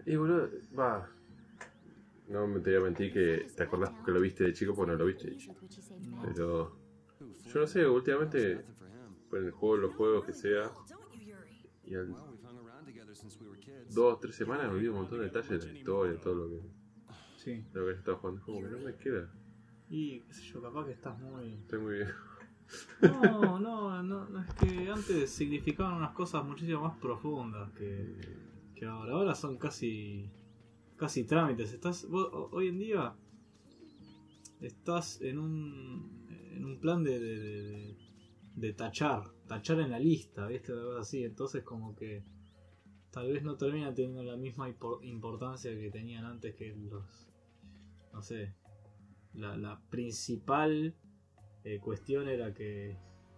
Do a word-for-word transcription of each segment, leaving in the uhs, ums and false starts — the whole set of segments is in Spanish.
Y boludo, va. No me te voy a mentir que te acordás que lo viste de chico, pues no lo viste de chico. Pero yo no sé, últimamente pues, en el juego, los juegos que sea, y al dos, tres semanas me olvidé un montón de detalles de la historia, todo lo que, Sí. lo que estaba jugando. Es como que no me queda. Y qué sé yo, capaz que estás muy... Estoy muy bien. No, no, no, no, es que antes significaban unas cosas muchísimo más profundas que, que ahora. Ahora son casi casi trámites. Estás vos, hoy en día estás en un en un plan de, de, de, de tachar, tachar en la lista, ¿viste? Algo así. Entonces como que tal vez no termina teniendo la misma importancia que tenían antes, que los, no sé, la, la principal eh, cuestión era que,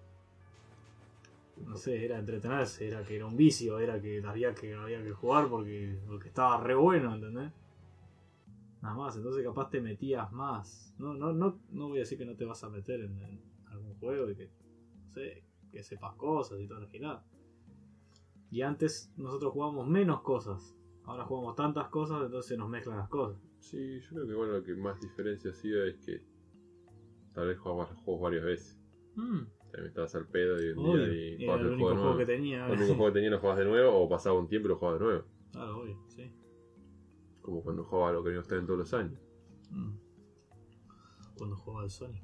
no sé, era entretenerse, era que era un vicio, era que había que, había que jugar porque, porque estaba re bueno, ¿entendés? Nada más, entonces capaz te metías más. No, no, no, no voy a decir que no te vas a meter en, en algún juego y que, no sé, que sepas cosas y toda la girada. Y antes nosotros jugábamos menos cosas. Ahora jugamos tantas cosas, entonces se nos mezclan las cosas. Sí, yo creo que bueno, lo que más diferencia ha sido es que tal vez jugabas los juegos varias veces. Mm. Te estabas al pedo y un Obvio. día y Era jugabas el el único juego de juego nuevo. que tenía. El único juego que tenía lo jugabas de nuevo o pasaba un tiempo y lo jugabas de nuevo. Claro, obvio, sí. Como cuando jugaba lo que no está en todos los años. Mm. Cuando jugaba al Sonic.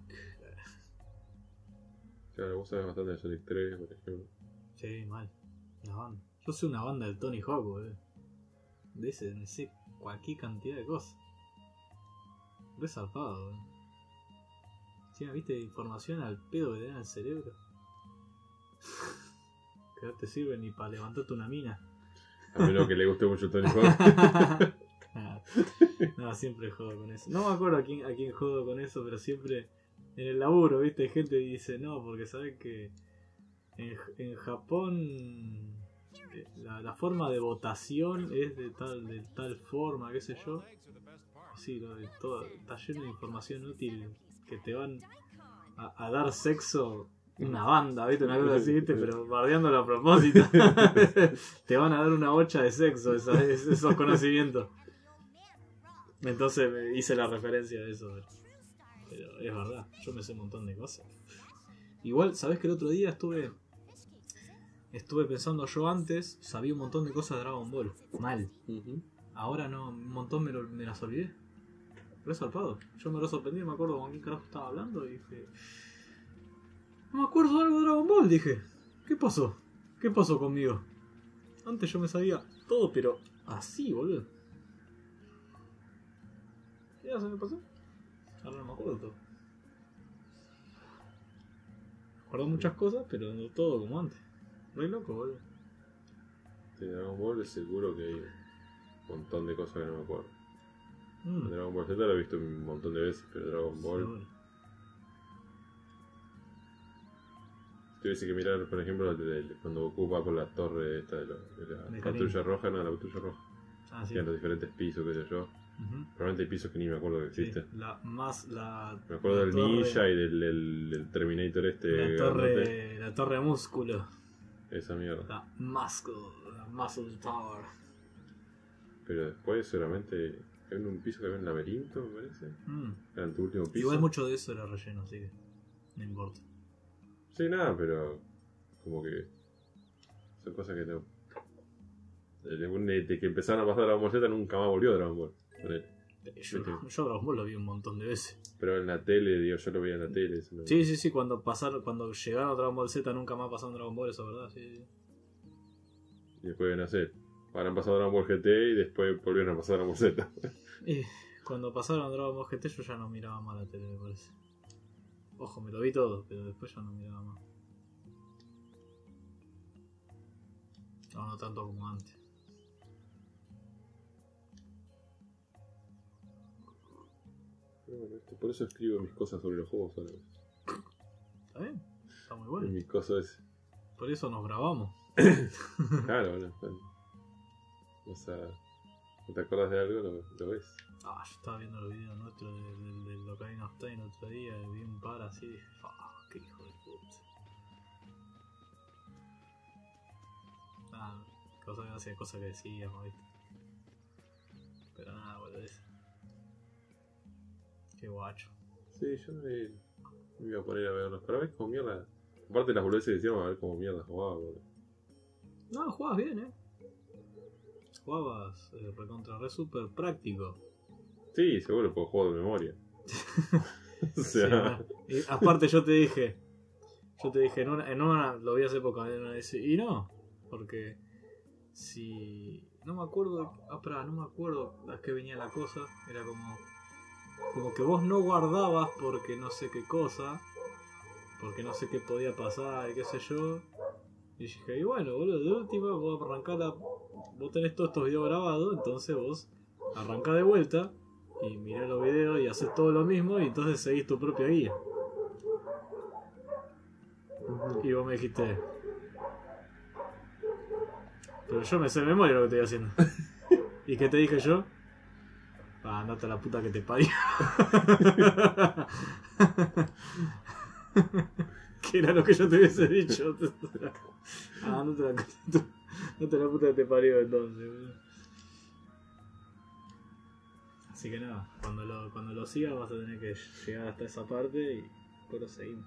Claro, vos sabés bastante de Sonic tres, por ejemplo. Sí, mal. La banda. Yo soy una banda del Tony Hawk, boludo. De ese, no sé, cualquier cantidad de cosas. Re zarpado, boludo. Si me viste información al pedo que tenés en el cerebro. Que no te sirve ni para levantarte una mina. A menos que le guste mucho Tony Hawk. No, siempre jodo con eso. No me acuerdo a quién, a quién jodo con eso, pero siempre en el laburo, viste, hay gente que dice no, porque saben que en, en Japón la, la forma de votación es de tal, de tal forma, qué sé yo. Sí, lo de todo, está lleno de información útil que te van a, a dar sexo. Una banda, ¿viste? Una cosa así, ¿viste? Pero bardeándolo a propósito. Te van a dar una bocha de sexo, esos, esos conocimientos. Entonces me hice la referencia de eso. Pero es verdad, yo me sé un montón de cosas. Igual, ¿sabés que el otro día estuve estuve pensando yo antes, sabía un montón de cosas de Dragon Ball? Mal. Uh-huh. Ahora no, un montón me, lo, me las olvidé. Pero es zarpado. Yo me lo sorprendí, me acuerdo con quién carajo estaba hablando y dije... No me acuerdo de algo de Dragon Ball, dije. ¿Qué pasó? ¿Qué pasó conmigo? Antes yo me sabía todo, pero así, boludo. ¿Qué se me pasó? Ahora no me acuerdo todo. Me acuerdo muchas cosas, pero no todo como antes. Re loco, boludo. De Dragon Ball seguro que hay un montón de cosas que no me acuerdo. Mm. Dragon Ball Z lo he visto un montón de veces, pero Dragon Ball... Seguro. Tuviese que mirar, por ejemplo, de, de, cuando Goku va por la torre esta de, lo, de la De patrulla Karin. roja, no, la patrulla roja. Ah, sí. Que en los diferentes pisos, qué sé yo. Uh-huh. Probablemente hay pisos que ni me acuerdo que existen. Sí, la más la. Me acuerdo la del torre, ninja y del, del, del Terminator este. La torre. Grandote. La torre músculo. Esa mierda. La muscle. La muscle tower. Pero después, seguramente. Hay un piso que había un laberinto, me parece. Mm. Era en tu último piso. Igual mucho de eso era relleno, así que. No importa. Sí, nada, pero. Como que. Son cosas que no. Desde que empezaron a pasar Dragon Ball Z nunca más volvió Dragon Ball. Yo, yo Dragon Ball lo vi un montón de veces. Pero en la tele, digo, yo lo veía en la tele. Eso no... Sí, sí, sí, cuando pasaron, cuando llegaron a Dragon Ball Z nunca más pasaron Dragon Ball, eso es verdad, sí, sí. Y después, no sé, habrán pasado Dragon Ball G T y después volvieron a pasar Dragon Ball Z. Y cuando pasaron Dragon Ball G T yo ya no miraba más la tele, me parece. Ojo, me lo vi todo, pero después ya no miraba más. No, no tanto como antes. Bueno, este, por eso escribo mis cosas sobre los juegos ahora. ¿Está bien? Está muy bueno. En mis cosas es... Por eso nos grabamos. Claro, bueno, bueno. O sea, ¿no te acuerdas de algo? Lo, lo ves. Ah, yo estaba viendo los videos nuestros del, del, del Ocarina of Time el otro día y vi un par así y dije, fuck, qué hijo de puta. Ah, cosas que hacía, cosas que decíamos, ¿viste? guacho. Sí, yo me, me iba a poner a verlos. Pero a ver cómo mierda. Aparte de las boludeces que decíamos, a ver cómo mierda jugaba, boludo. No, jugabas bien, eh. Jugabas eh, recontra re super práctico. Sí, seguro, porque juego de memoria. O sea. Sí, y aparte yo te dije, yo te dije, en una, en una lo vi hace poco, en una, y no, porque si no me acuerdo, ah, pará, no me acuerdo a qué venía la cosa, era como, como que vos no guardabas porque no sé qué cosa, porque no sé qué podía pasar y qué sé yo. Y dije, y bueno, boludo, de última vos arrancás la, vos tenés todos estos videos grabados, entonces vos arrancás de vuelta y mirás los videos y haces todo lo mismo y entonces seguís tu propia guía. Y vos me dijiste, pero yo me sé de memoria lo que estoy haciendo. ¿Y qué te dije yo? Ah, andate a la puta que te parió. Que era lo que yo te hubiese dicho. Ah, no te la, no te la puta que te parió entonces, boludo. Así que nada, cuando lo, cuando lo sigas vas a tener que llegar hasta esa parte y después lo seguimos.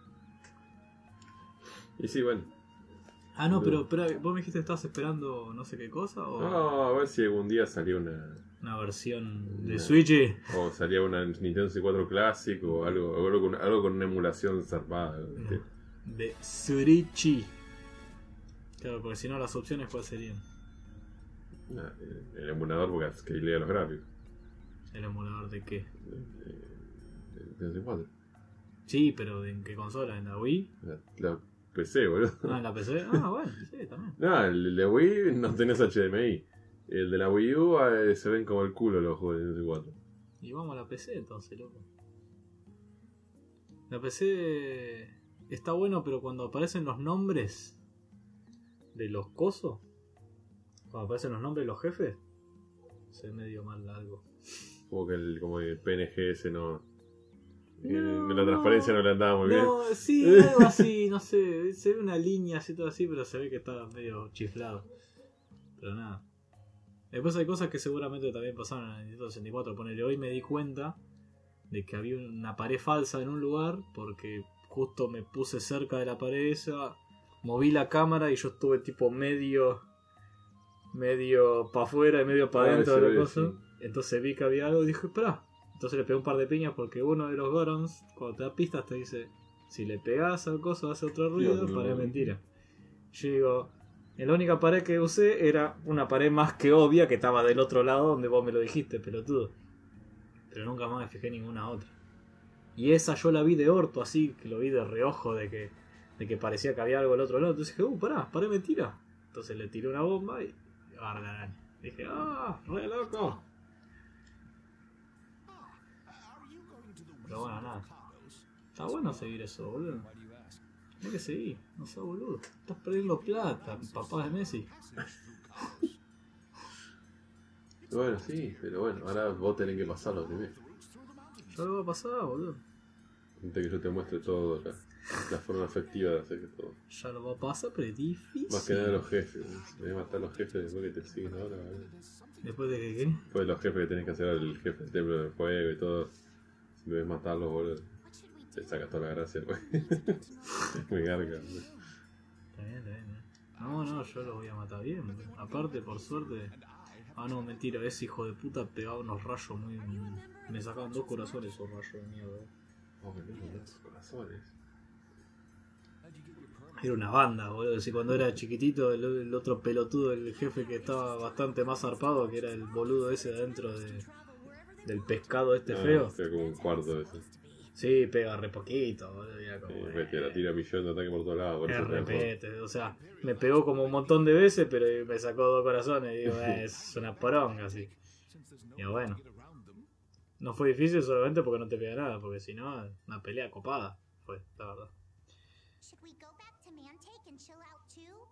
Y sí, bueno. Ah, no, pero, pero vos me dijiste que estabas esperando no sé qué cosa o No, a ver si algún día salía una. una versión de Una- Switch. O salía una Nintendo sesenta y cuatro Classic o algo, o algo, con, algo con una emulación zarpada. ¿Viste? De Switch. Claro, porque si no las opciones cuáles serían. Nah, el, el emulador porque scalea los gráficos. ¿El emulador de qué? El, el Nintendo sesenta y cuatro. Sí, pero ¿en qué consola? ¿En la Wii? La, la P C, boludo. Ah, ¿en la P C? Ah, bueno, sí, también. No, el de Wii no tenés H D M I. El de la Wii U eh, se ven como el culo los juegos de Nintendo sesenta y cuatro. Y vamos a la P C entonces, loco. La P C está bueno, pero cuando aparecen los nombres de los cosos, cuando aparecen los nombres de los jefes, se ve medio mal algo. Como que el, como el P N G ese no. No, en la transparencia no le andaba muy bien. No, sí, algo así, no sé, se ve una línea así todo así, pero se ve que está medio chiflado. Pero nada. Después hay cosas que seguramente también pasaron en el Nintendo sesenta y cuatro. Ponele, hoy me di cuenta de que había una pared falsa en un lugar porque justo me puse cerca de la pared esa, moví la cámara y yo estuve tipo medio medio para afuera y medio para Ah, adentro sí, de la sí. cosa. Entonces vi que había algo y dije, espera. Entonces le pegué un par de piñas porque uno de los Gorons, cuando te da pistas, te dice: si le pegás al coso hace otro ruido, Dios, no, pared no. mentira. Yo digo, la única pared que usé era una pared más que obvia que estaba del otro lado donde vos me lo dijiste, pelotudo. Pero nunca más me fijé en ninguna otra. Y esa yo la vi de orto, así, que lo vi de reojo de que, de que parecía que había algo al otro lado. Entonces dije, uh, pará, pared mentira. Entonces le tiré una bomba y agarré la araña. Dije, ah, re loco. Pero bueno, nada. Está bueno seguir eso, boludo. Hay que seguir, no seas boludo. Estás perdiendo plata, papá de Messi. Bueno, sí, pero bueno, ahora vos tenés que pasarlo primero. Ya lo va a pasar, boludo. Antes que yo te muestre todo, la, la forma efectiva de hacer que todo. Ya lo va a pasar, pero es difícil. Más que nada los jefes, ¿no? Si tenés que matar a los jefes después que te siguen ahora, ¿vale? Después de que, ¿qué? Después de los jefes que tenés que hacer al jefe del templo del fuego y todo. Si debes matarlos, boludo, te sacas toda la gracia, güey. Me carga, boludo. Está bien, está bien, ¿eh? No, no, yo lo voy a matar bien. boludo. Aparte, por suerte. Ah, no, mentira, ese hijo de puta pegaba unos rayos muy. Me sacaban dos corazones esos rayos de mierda. Oh, me tengo los corazones. Era una banda, boludo. Si cuando era chiquitito, el, el otro pelotudo, el jefe que estaba bastante más zarpado, que era el boludo ese adentro de, del pescado este Ah, feo. o sea, como un cuarto de eso. Sí, pega re poquito, boludo. Era como, Sí, me tira, tira millón de ataques por todos lados. Por es eso te repete, o sea, me pegó como un montón de veces, pero me sacó dos corazones. Y digo, eh, es una poronga así. Y bueno, no fue difícil solamente porque no te pega nada, porque si no, una pelea copada fue, la verdad. Should we go back to Mantake and chill out too?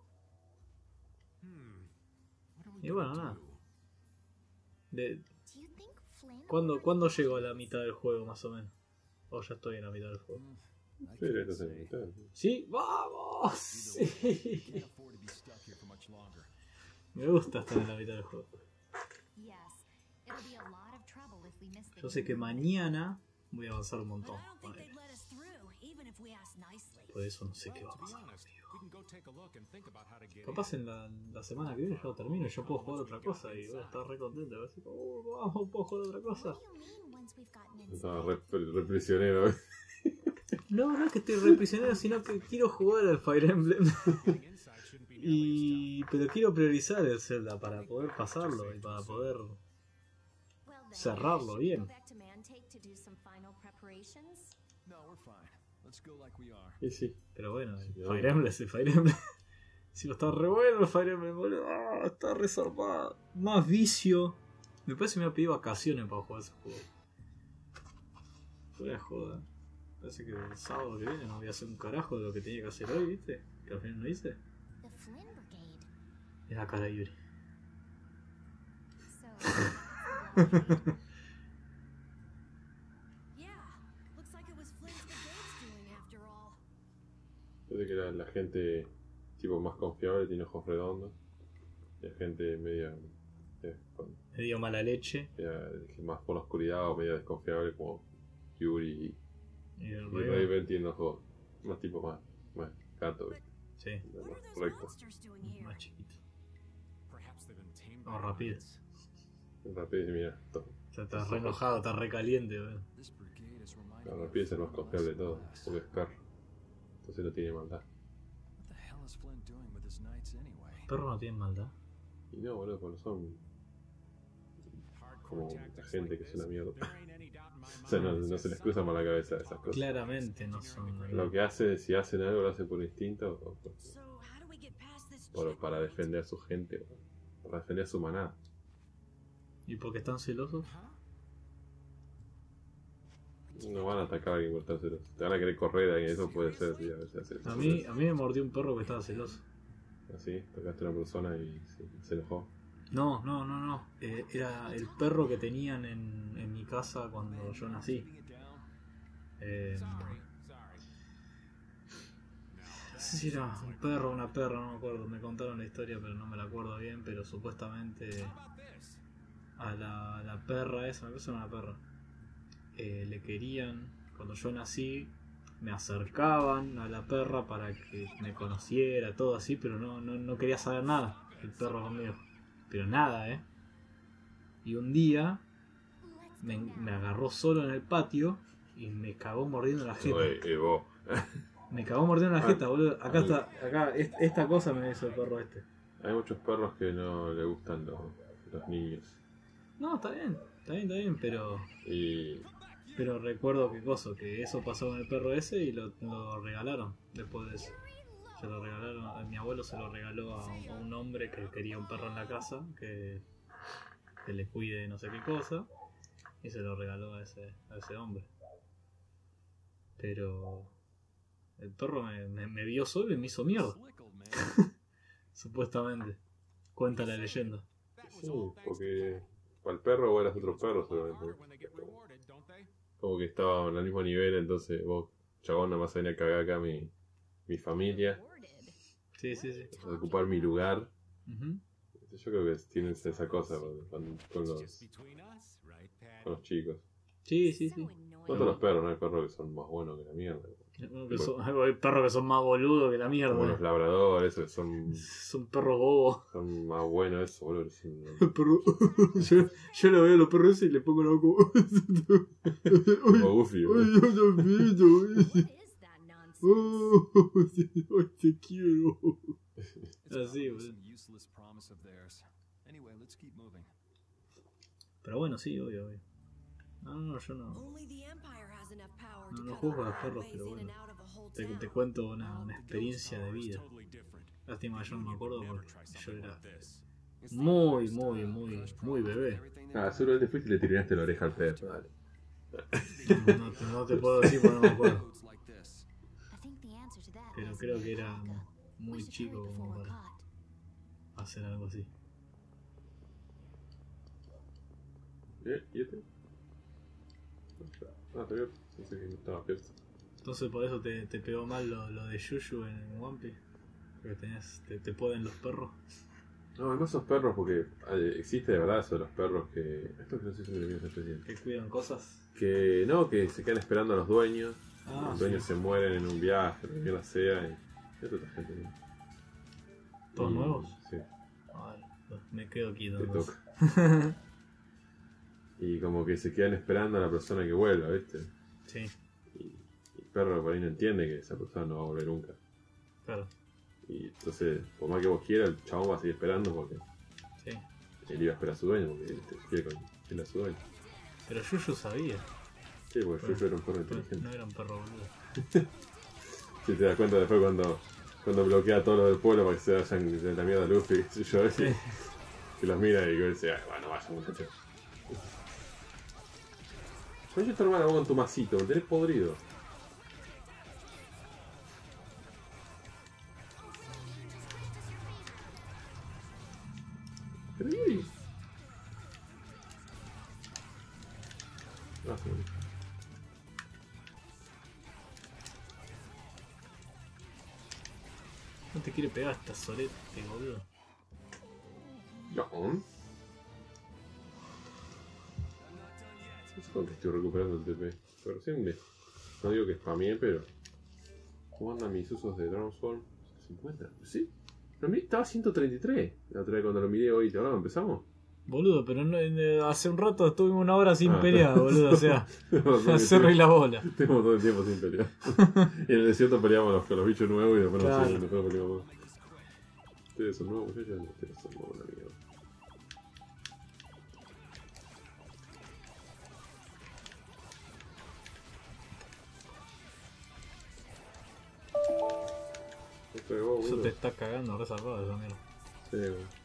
Y bueno, nada. De, Do you think Flynn? ¿cuándo, ¿Cuándo llego a la mitad del juego, más o menos? O ya estoy en la mitad del juego. Sí, estás en la mitad. ¿Sí? ¡Vamos! Sí. Me gusta estar en la mitad del juego. Yes. It'll be a lot of trouble if we miss the Yo sé que mañana voy a avanzar un montón. I don't think Vale. they'd let us through, even if we asked nicely. Por eso no sé qué va a To be pasar. honest, we can go take a look and think about how to get Capaz in. en la, la semana que viene yo lo termino y yo puedo jugar otra cosa y voy a estar re contento. Voy a decir, oh, vamos, puedo jugar otra cosa. What do you mean once we've gotten Estaba inside? re, re prisionero. No, no es que estoy re prisionero, sino que quiero jugar al Fire Emblem. Getting inside shouldn't be nearly y pero quiero priorizar el Zelda para poder pasarlo y para poder Well then, cerrarlo should we bien. go back to Mantake to do some final preparations? as tough. No, we're fine. Let's go like we are. Y sí. Pero bueno, el Sí, Fire Emblem es el Fire Emblem. Si no está re bueno el Fire Emblem, boludo. Ah, está re zarpado. Más vicio. Me parece que me voy a pedir vacaciones para jugar ese juego. Fuera de joda. Parece que el sábado que viene no voy a hacer un carajo de lo que tenía que hacer hoy, ¿viste? Que al final no hice. The Flynn Brigade. Es la cara de Yuri. So, Yeah, looks like it was Flynn's brigade's doing after all. Parece que la, la gente tipo más confiable tiene ojos redondos. Y la gente media, eh, con- Me dio mala leche. media- más por la oscuridad o media desconfiable como Yuri Y el y Raven. Raven tienen ojos más tipo más, más gato, ¿viste? Sí, What más are those recto. monsters doing here? más chiquito. Perhaps they've been tamed Oh, by rápido. lions. Rápido y mira, to- O sea, está re enojado, está re caliente, weón. This brigade is reminding no, me Rápido es el of más confiable de todos, glass. porque es perro. Entonces no tiene maldad. What the hell is Flynn doing with his knights anyway? Perros no tienen maldad. Y no, boludo, porque no son como la gente que es una mierda. O sea, no, no se les cruza por la cabeza esas cosas. Claramente no son. Lo que hace, si hacen algo, lo hacen por instinto o por- So, how do we get past this por- para checkpoint? defender a su gente, o para defender a su manada. ¿Y por qué están celosos? No van a atacar a alguien por estar celoso. Te van a querer correr a alguien, eso puede ser, sí, a veces hace eso. A mí, a mí me mordió un perro que estaba celoso. Así, tocaste a una persona y se, se enojó. No, no, no, no. Eh, era el perro que tenían en, en mi casa cuando yo nací. Eh, no sé si era un perro o una perra, no me acuerdo. Me contaron la historia, pero no me la acuerdo bien. Pero supuestamente a la, a la perra esa, me parece una perra, eh, le querían, cuando yo nací, me acercaban a la perra para que me conociera, todo así, pero no, no, no quería saber nada el perro conmigo. Pero nada, ¿eh? Y un día me, me agarró solo en el patio y me cagó mordiendo la jeta. Oye, eh, vos. Me cagó mordiendo la jeta, boludo. Acá está, acá, es- esta cosa me hizo el perro este. Hay muchos perros que no le gustan los, los niños. No, está bien, está bien, está bien, pero... Y Pero recuerdo que cosa, que eso pasó con el perro ese y lo, lo regalaron después de eso. Se lo regalaron, a- mi abuelo se lo regaló a, un- a un hombre que quería un perro en la casa, que, que le cuide no sé qué cosa, y se lo regaló a ese, a ese hombre. Pero el perro me, me, me vio solo y me hizo mierda, supuestamente. Cuenta la leyenda. sí, porque para el perro vos eras otro perro seguramente. Como que estaban al mismo nivel, entonces vos, chabón, nada más venía a cagar acá mi, mi familia, Sí, sí, sí. a ocupar mi lugar. Ujú. Yo creo que tienen esa cosa con, con- con los, con los chicos. Sí, sí, sí. so No todos annoying. los perros, no hay perros que son más buenos que la mierda. Que son- hay perros que son más boludos que la mierda. Como los labradores, esos que son, Son perros bobos. son más buenos, eso, boludo. son- El perro- yo, yo lo veo a los perros ese y le pongo la boca. como Goofy, boludo. Ay, yo también, What is that nonsense? oh, ay, te quiero. Así, boludo. Pero bueno, sí, obvio, obvio. No, no, yo no. Only the Empire has enough power No, to no cover juzgo a los our perros, ways pero in bueno. and out of a whole Te, town. te cuento una, una experiencia de vida. Lástima, yo no me acuerdo porque yo era muy, muy, muy, muy bebé. Ah, seguro te fuiste y le tiraste la oreja al perro, dale. No, te- no te puedo decir porque no me acuerdo. I think the answer to that Pero lies creo in que era America. We muy should hurry chico before como we're para caught. hacer algo así. ¿Eh? ¿Y este? Ah, está bien. Pensé que no estaba abierto. Entonces por eso te, te pegó mal lo, lo de Yuyu en One Piece. Porque tenías, te, te poden los perros. No, además esos perros, porque eh, existe de verdad eso de los perros que... Esto que no sé si son enemigos especiales. Que cuidan cosas. Que no, que se quedan esperando a los dueños. Ah, los dueños sí. se mueren en un viaje, lo que la sea. Y esto está gente, ¿no? ¿Todos Y- nuevos? Sí, Ay, me quedo quieto. te entonces. toca. Y como que se quedan esperando a la persona que vuelva, ¿viste? Sí, Y, y el perro por ahí no entiende que esa persona no va a volver nunca. claro. Y entonces, por más que vos quieras, el chabón va a seguir esperando porque Sí. él iba a esperar a su dueño, porque él te quiere con él a su dueño. Pero Yuyu sabía. Sí, porque Bueno, yo era un perro pues, inteligente. no era un perro boludo. Si te das cuenta después cuando, cuando bloquea a todos los del pueblo para que se vayan de la mierda a Luffy, qué sé yo, Sí. que los mira y que dice, "Ay, bueno, vaya muchachos. Oye, tu hermana, vos con tu masito, me tenés podrido. Pero Yuri. Ah, sí. No te quiere pegar esta solete, boludo. No. No sé cuánto estoy recuperando el T P. Pero recién me... No digo que spameé, pero... ¿Cómo andan mis usos de Dragon's cincuenta? ¿Sí? Lo miré, estaba ciento treinta y tres. La otra vez cuando lo miré hoy, ¿te hablaba? ¿Empezamos? Boludo, pero no, eh, hace un rato estuvimos una hora sin Ah, pelear, boludo. O sea, Tenemos hacerle la bola. un montón de tiempo sin pelear. Y en el desierto peleamos los, con los bichos nuevos y después Claro. no, después no peleamos más. Ustedes son nuevos, muchachos. No, ustedes son nuevos, una mierda. ¿Qué pegó, Eso boludo? te está cagando, re zarpado esa mierda. Sí, güey.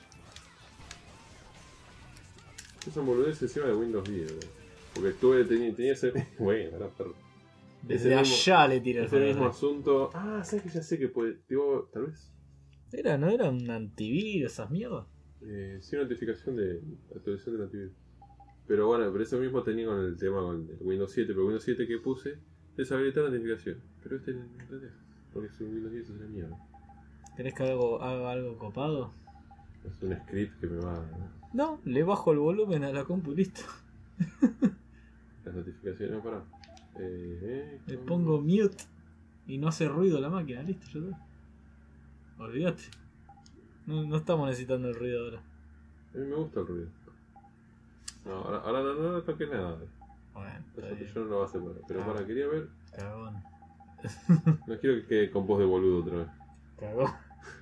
Esas son boludeces encima de Windows diez, güey. Porque estuve, tenía, tenía ese... Bueno, era perro. Desde Ese mismo- allá le tira el Ese mismo fuego. asunto... Ah, ¿sabes que ya sé que puede... Digo, tal vez... Era, ¿no era un antivirus esas mierdas? Eh, sí, notificación de actualización de la antivirus. Pero bueno, pero eso mismo tenía con el tema con el Windows siete. Pero Windows siete que puse deshabilitar la notificación. Pero este no lo deja. Porque es un Windows diez, es una mierda. ¿Querés que hago, haga algo copado? Es un script que me va... No, le bajo el volumen a la compu y listo. Las notificaciones... No, pará. Eh, eh, Le ¿cómo? pongo mute y no hace ruido la máquina, listo, ya está. Olvídate. No, no estamos necesitando el ruido ahora. A mí me gusta el ruido. No, ahora, ahora no, no le toques nada. Bueno, está Eso bien. yo no lo voy a hacer. Pero, pero Ah. para, quería ver... Cagón. No quiero que quede con voz de boludo otra vez. Cagón.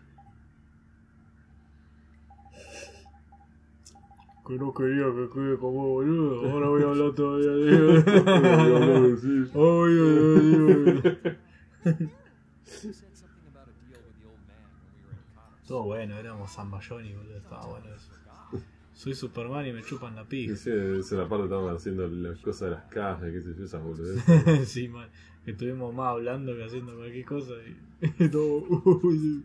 Que no quería que quede como boludo. Ahora voy a hablar todavía de. Ay, ay, ay, You said something about a deal with the old man when we were in Connors. Todo bueno, éramos Zambayoni, boludo. Estaba bueno eso. Soy Superman y me chupan la pija. Esa es la parte que estaban haciendo las cosas de las cajas, qué sé yo, esas boludeces. Sí, man. Que estuvimos más hablando que haciendo cualquier cosa y todo. Uy,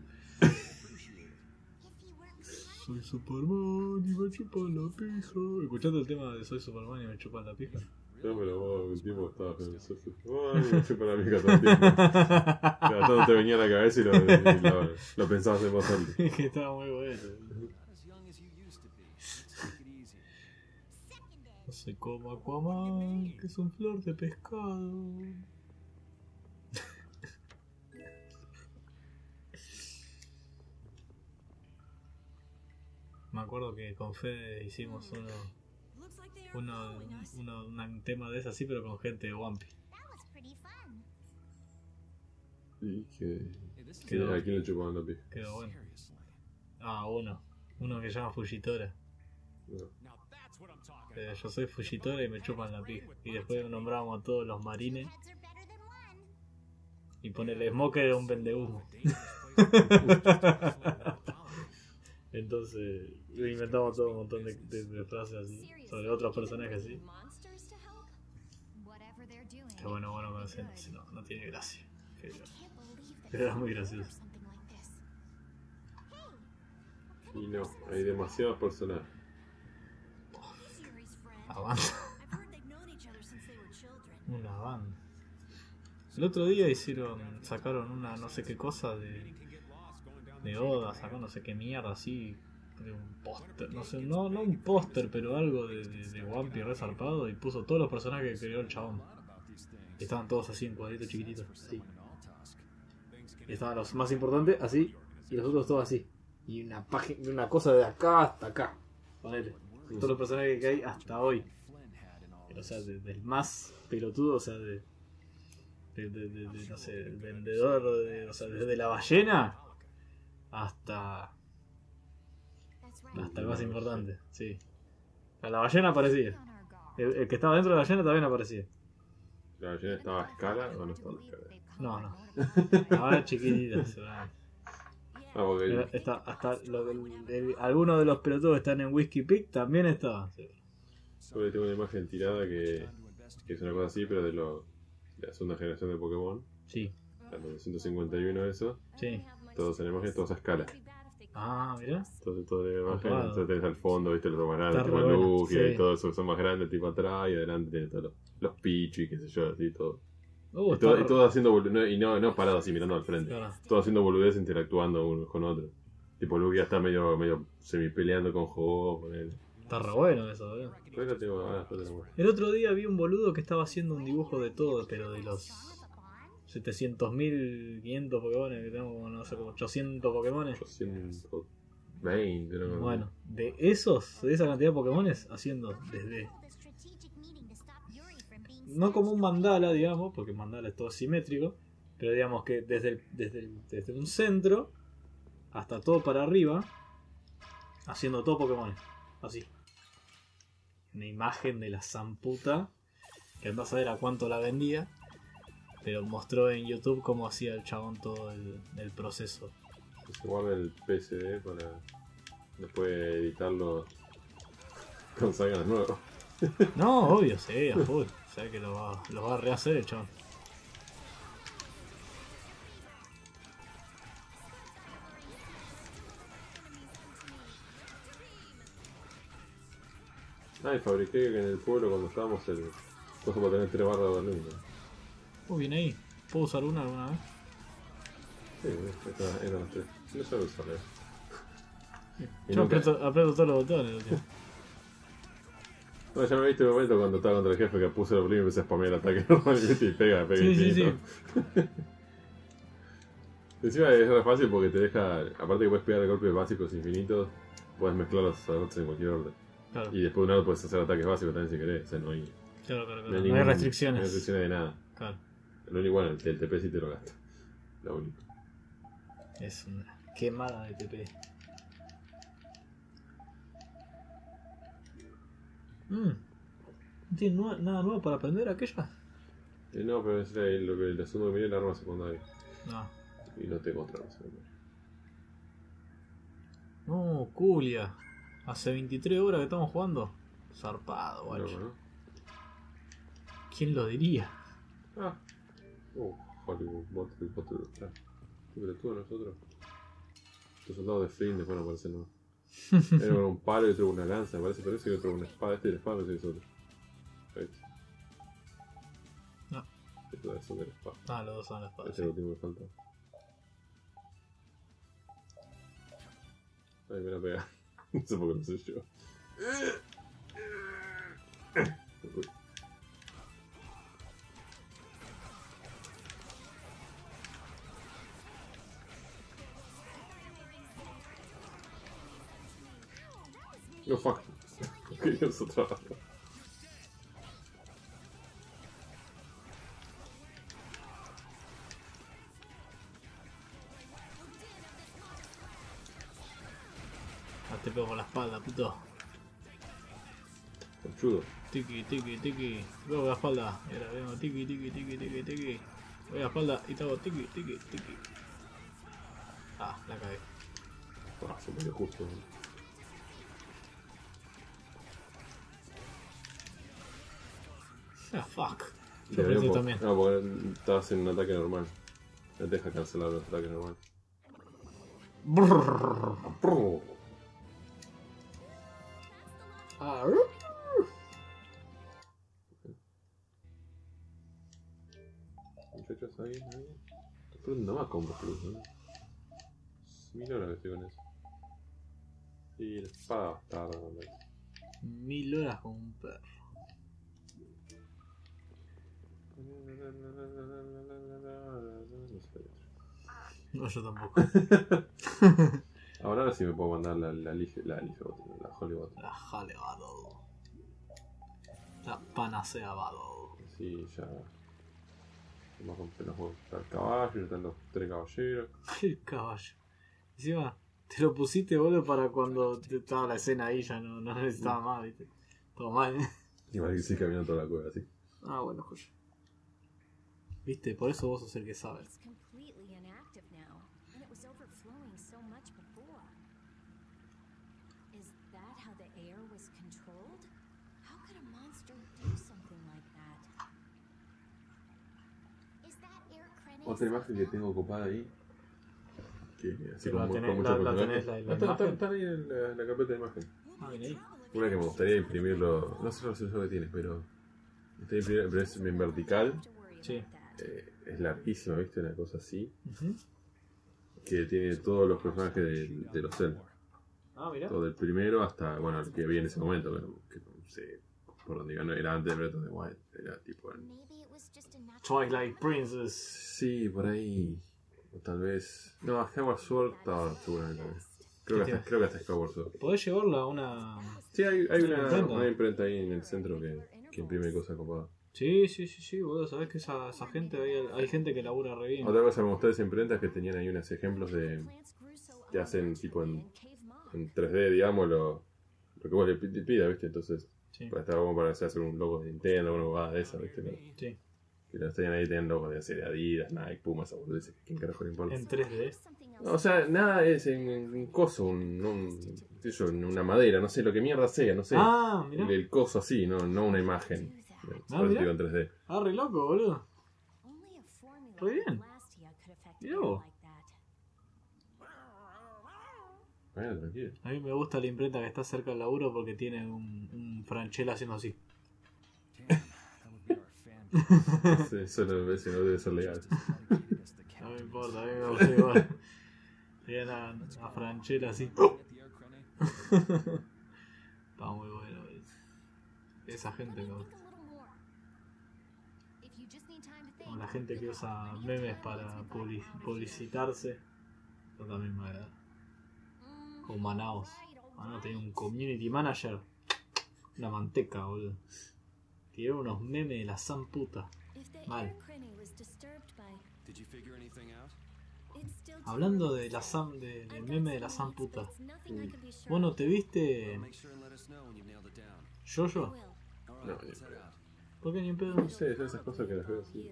soy Superman y me chupan la pija. ¿Escuchaste el tema de Soy Superman y me chupan la pija? No, pero vos un tiempo estabas pensando, ay, me chupa la mica todo el tiempo. Cada tanto te venía a la cabeza y lo, y lo, lo pensabas en voz alta. Que estaba muy bueno. Not as young as you used to be. Let's take it easy. No sé como Aquaman, que es un flor de pescado. Me acuerdo que con Fede hicimos uno, Looks like they are uno, following us. uno, un tema de ese así, pero con gente de One Piece. That was pretty fun. Y que... Hey, this is Quedó. ¿A quién le chupaban la pija? Quedó bueno. seriously. Ah, uno. Uno que se llama Fujitora. No. Now that's what I'm talking Eh, about. yo soy Fujitora y me chupan la pija. Y después nombramos a todos los marines Heads are better than one. y pone el smoker era un vendehumo. Entonces inventamos todo un montón de, de- de frases así sobre otros personajes así. Monsters to help? Whatever they're doing. Que bueno, bueno, con ese- ese no, no tiene gracia. Pero, Can't believe that pero era muy or gracioso. something like this. Y no, hay demasiados personajes. Series friend. Avanza. I've heard they've known each other since they were children. Una banda. El otro día hicieron, sacaron una no sé qué cosa de, de Oda, sacó no sé qué mierda así, de un póster, no sé, no, no un póster, pero algo de, de, de One Piece resarpado y puso todos los personajes que creó el chabón. Y estaban todos así en cuadritos chiquititos, así. Y estaban los más importantes así y los otros todos así. Y una página, una cosa de acá hasta acá. Ponele. Todos los personajes que hay hasta hoy. Pero, o sea, de, del más pelotudo, o sea, de, de, de, de, de no sé, el vendedor, de, o sea, desde la ballena hasta hasta el más importante, sí. A la ballena aparecía. El, el que estaba dentro de la ballena también aparecía. ¿La ballena estaba a escala o no estaba a escala? No, no. Ahora chiquitita, seguramente. Ah, porque Pero está, hasta lo, el- el- algunos de los pelotudos que están en Whiskey Peak también estaban. Sí. yo tengo una imagen tirada que, que es una cosa así, pero de, lo, de la segunda generación de Pokémon. Sí, La novecientos cincuenta y uno, eso. sí. Todos en imagen, todos a escala. Ah, mirá. Entonces todo de imagen, Copado. entonces tenés al fondo, viste, los más grandes, Está tipo re bueno, Lugia sí. y todo eso que son más grandes, tipo atrás, y adelante tenés todos los, los Pichu y qué sé yo, así todo. Uh, Y está todo, re- y todo haciendo bolu- no, y no, no parado así mirando al frente. Claro. Todo haciendo boludez interactuando unos con otros. Tipo Lugia está medio, medio semi peleando con Ho, con él. Está re bueno eso, boludo. Pero lo tengo, ah, después te lo muestro. El otro día vi un boludo que estaba haciendo un dibujo de todo, pero de los setecientos mil quinientos Pokémon que tenemos, como, no sé, como ochocientos Pokémon. ochocientos veinte, ¿no? Bueno, de esos, de esa cantidad de Pokémon, haciendo desde, no como un mandala, digamos, porque mandala es todo simétrico, pero digamos que desde, el- desde, el- desde un centro hasta todo para arriba, haciendo todo Pokémon, así. Una imagen de la zamputa, que andás a ver a cuánto la vendía, pero mostró en YouTube cómo hacía el chabón todo el, el proceso. Se guarda el P S D para después editarlo con sagas nuevos. No, obvio, sí, a full. O sea que lo va, lo va a rehacer el chabón. Ah, y fabriqué en el pueblo cuando estábamos el coso para tener tres barras de Berlín, ¿no? Uy, viene ahí. ¿Puedo usar una alguna vez? Sí, esta- eran las tres. No suelo usarla. Y Yo nunca- aprieto, aprieto todos los botones, tío. No, ya me viste un momento cuando estaba contra el jefe que puse el Berlín y empecé a spamear el ataque normal y viste, y pega, pega Sí, sí, infinito. Encima es re fácil porque te deja, aparte que puedes pegar golpes básicos infinitos, puedes mezclar los ataques en cualquier orden. Claro, Y después de un lado puedes hacer ataques básicos también si querés, o sea, no hay, claro, claro, claro. no hay, No hay ningún- restricciones. No hay restricciones de nada. Claro, Lo único, bueno, el, el T P sí te lo gasta. Lo único. es una quemada de T P. Mm. ¿No tiene nue- nada nuevo para aprender aquella? Eh, no, pero es la- lo que el asunto que viene es la arma secundaria. No. Y no tengo otra arma secundaria. No, Julia. Hace veintitrés horas que estamos jugando. Zarpado, guacho. No, ¿no? ¿Quién lo diría? Ah. Uh, Hollywood, Bottle, Bottle, claro. Qué pelotudo nosotros. Los soldados de Flynn después no aparecen más. Era con un palo y otro con una lanza, me parece, parece que otro con una espada. Este es la espada, no sé si es otro. Ahí está. No. Este debe ser de la espada. Ah, los dos son las espadas. Este es el último que falta. Ay, me la pega. No sé por qué no sé yo. Uy. No, fuck. Quería usar otra arma. Ah, te pego con la espalda, puto. Conchudo. Tiki, tiki, tiki. Te pego con la espalda. Y ahora vengo tiki, tiki, tiki, tiki, tiki. Voy a la espalda y te hago tiki, tiki, tiki. Ah, la cagué. Ah, se me dio justo. Ah, fuck. Yo Debería pensé po- también. No, porque estabas en un ataque normal. No te deja cancelar los ataques normales. Brrr. Ah, Muchachos, ahí, ahí. Pero no más compro plus, ¿no? Mil horas que estoy con eso. Y la espada bastarda. ¿no? Mil horas con un perro. No sé. No, yo tampoco. Ahora sí me puedo mandar la la Lige- la, Lige- la Holy Bot. La jale Battle. La panacea Battle. Sí, ya. Vamos a comprar los juegos. Está el caballo, ya están los tres caballeros. El caballo. Encima, te lo pusiste, boludo, para cuando te estaba la escena ahí, ya no, no necesitaba más, viste. Todo mal, ¿eh? Igual que sí caminando toda la cueva así. Ah, bueno, joya. Viste, por eso vos sos el que sabe. It's completely inactive now, and it was overflowing so much before. Is that how the air was controlled? How could a monster do something like that? Is that air Krennic's Otra imagen que tengo ocupada ahí. Que así Pero la como tenés- con muchos la- la personajes. tenés, la- la Ah, está- está- imagen. Están ahí en la, en la carpeta de imagen. Ah, bien ahí. Una que me gustaría imprimirlo. No sé si lo que tiene, pero. Me gustaría imprimir, pero es en vertical. Sí. Eh, es larguísima, ¿viste? Una cosa así. Ujú. Que tiene todos los personajes de, de los Zelda. Ah, mirá. Todo del primero hasta, bueno, el que había en ese momento. Pero, que no sé por dónde iba. No era antes de Breath of the Wild. Era tipo. en- Maybe it was just a natural. Twilight Princess. Sí, por ahí. O tal vez. No, Skyward Sword estaba seguramente. Creo que, ¿Qué hasta, tiene? creo que hasta Skyward Sword. ¿Podés llevarla a una...? Sí, hay, hay ¿Una una, imprenta? una imprenta ahí en el centro que, que imprime cosas copadas. Sí, sí, sí, sí, boludo. Sabés que esa, esa gente, hay, hay gente que labura re bien. Otra cosa que me gustó de esa imprenta es que tenían ahí unos ejemplos de Plants grew so que hacen abundantly tipo en, in Cave Moss. en tres D, digamos, lo, lo que vos le pi- te pidas, ¿viste? Entonces, Sí, para estar como para hacer un logo de Nintendo, una bobada de esa, ¿viste? ¿no? sí. Que los tenían ahí, tenían logos de serie Adidas, Nike, Puma, esa boludeces. ¿Quién carajo le importa? En tres D. Something else. O sea, nada es en, en un coso, un, un, qué sé yo, en una madera, no sé, lo que mierda sea, no sé. Ah, mirá. el, el coso así, no, no una imagen. Ah, Por eso mirá. digo en tres D. Ah, re loco, boludo. Only a formula Re bien. from Lastia could affect Mirá air vos. like that. Bueno, tranquilo. A mí me gusta la imprenta que está cerca del laburo porque tiene un, un franchella haciendo así. Damn, that would be our fan. Sí, eso no, ese no debe ser legal. Dedicated us the No me captain. importa, a mí me gusta igual. Tiene una, una franchella así. Get the air Krennic? Está muy bueno, boludo. Esa gente me Think gusta. a little more. If you just need time to think, Como la gente que usa memes para publi- publicitarse. Eso también me agrada. Mm, Como Manaos. right, all Manaos right. tenía un community manager. Una manteca, boludo. Tiró unos memes de la san puta. If the Mal. air Krennic was disturbed by, Did you figure anything out? it's still too Hablando early de to la say. sam, de- I've del got meme de la some san leads, puta. but it's nothing I can be sure Vos no of. te viste Make sure and let us know when you've nailed it down. Jojo. Will. All No, right, let's yeah. head out. ¿Por qué ni en pedo? No sé, son esas cosas que las veo así.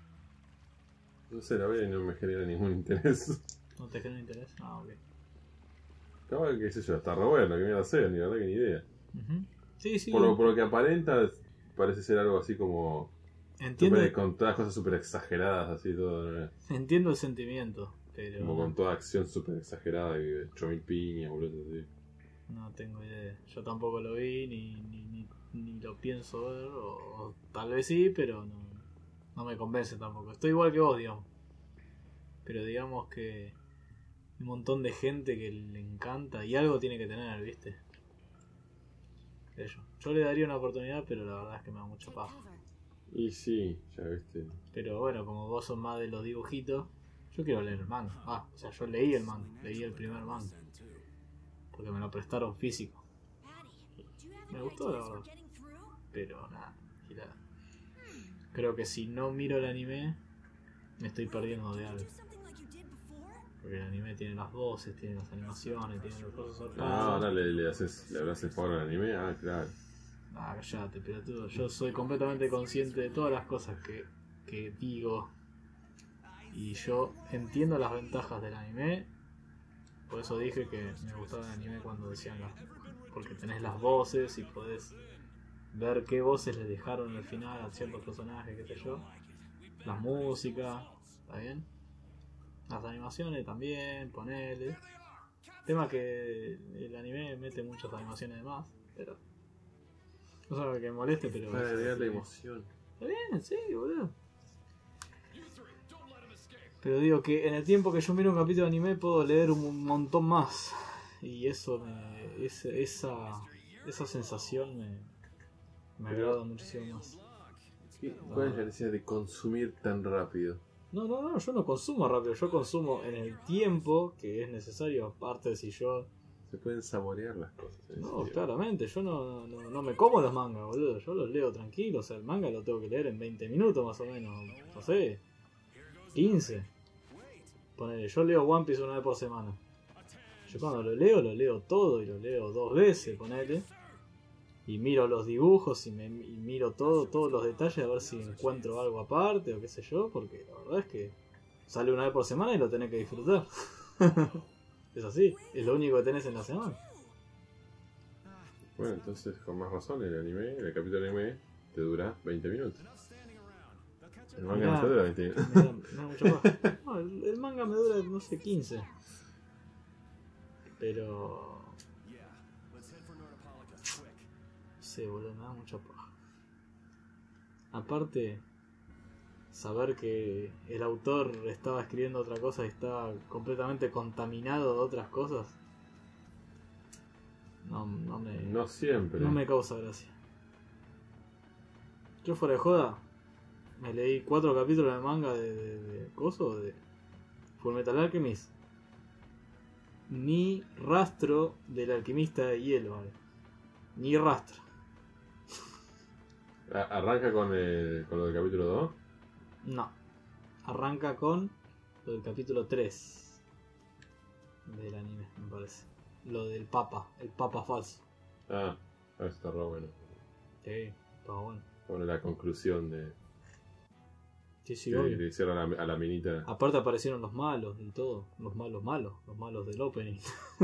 No sé, la veo y no me genera ningún interés. ¿No te genera interés? Ah, ok. Capaz que, qué sé yo, está re bueno, que mierda sea, ni la verdad que ni idea. Ujú. Sí, sí. Por lo, por lo que aparenta, parece ser algo así como. Entiendo, Super- con todas cosas súper exageradas, así todo. ¿no? entiendo el sentimiento, pero Como con toda acción súper exagerada y ocho mil piñas, boludo, así. no tengo idea. Yo tampoco lo vi, ni, ni, ni, ni lo pienso ver, o, o tal vez sí, pero no, no me convence tampoco. Estoy igual que vos, digamos. Pero digamos que un montón de gente que le encanta y algo tiene que tener, ¿viste? Qué sé Yo. yo le daría una oportunidad, pero la verdad es que me da mucho Take paja. cover. Y sí, ya viste. Pero bueno, como vos sos más de los dibujitos, yo quiero leer el manga. Ah, o sea, yo leí el manga, leí el primer manga. Porque me lo prestaron físico. Patty, do you have Me any gustó, la ideas for verdad. getting through? Pero nada, girada. Creo que si no miro el anime, me estoy perdiendo de algo. Do something like you did before? Porque el anime tiene las voces, tiene las animaciones, tiene las cosas Ah, sorpresas. ahora le, le haces, le hablas el favor al anime, ah, claro. Ah, callate, pelotudo. Yo soy completamente consciente de todas las cosas que, que digo. Y yo entiendo las ventajas del anime. Por eso dije que me gustaba el anime cuando decían las. Porque tenés las voces y podés ver qué voces le dejaron al final a ciertos personajes, qué sé yo. Las músicas, ¿está bien? Las animaciones también, ponele. Tema que el anime mete muchas animaciones de más, pero. No sé lo que me moleste, pero. Para agregarle emoción. Está bien, sí, boludo. Pero digo que en el tiempo que yo miro un capítulo de anime puedo leer un montón más. y eso me, ese- esa, esa sensación me, me agrada muchísimo más. ¿Qué- ¿Cuál es la necesidad de consumir tan rápido? No, no, no, yo no consumo rápido, yo consumo en el tiempo que es necesario, aparte de si yo... Se pueden saborear las cosas. en ese No, tiempo. claramente, yo no, no, no me como los mangas, boludo, yo los leo tranquilo, o sea, el manga lo tengo que leer en veinte minutos más o menos, no sé, quince. Ponele, yo leo One Piece una vez por semana. Yo cuando lo leo, lo leo todo y lo leo dos veces, ponele. Y miro los dibujos y, me, y miro todo, todos los detalles a ver si encuentro algo aparte o qué sé yo, porque la verdad es que sale una vez por semana y lo tenés que disfrutar. Es así, es lo único que tenés en la semana. Bueno, entonces con más razón el anime, el capítulo de anime te dura veinte minutos. El manga Mirá, no te dura veinte minutos. Me da, me da mucho paja. No, el, el manga me dura, no sé, quince. Pero... No sé, boludo, me da mucha paja. Aparte, saber que el autor estaba escribiendo otra cosa y estaba completamente contaminado de otras cosas, no, no me... No siempre. No me causa gracia. Yo fuera de joda, me leí cuatro capítulos de manga de, de, de coso, de Full Metal Alchemist. Ni rastro del alquimista de hielo, ¿vale? Ni rastro. A- Arranca con, el, con lo del capítulo dos. No. Arranca con lo del capítulo tres del anime, me parece. Lo del papa, el papa falso. Ah, eso está re bueno. Sí, está bueno. Bueno, la conclusión de Sí, sí, que obvio. le hicieron a la, a la minita. Aparte aparecieron los malos y todo. Los malos malos. Los malos del opening.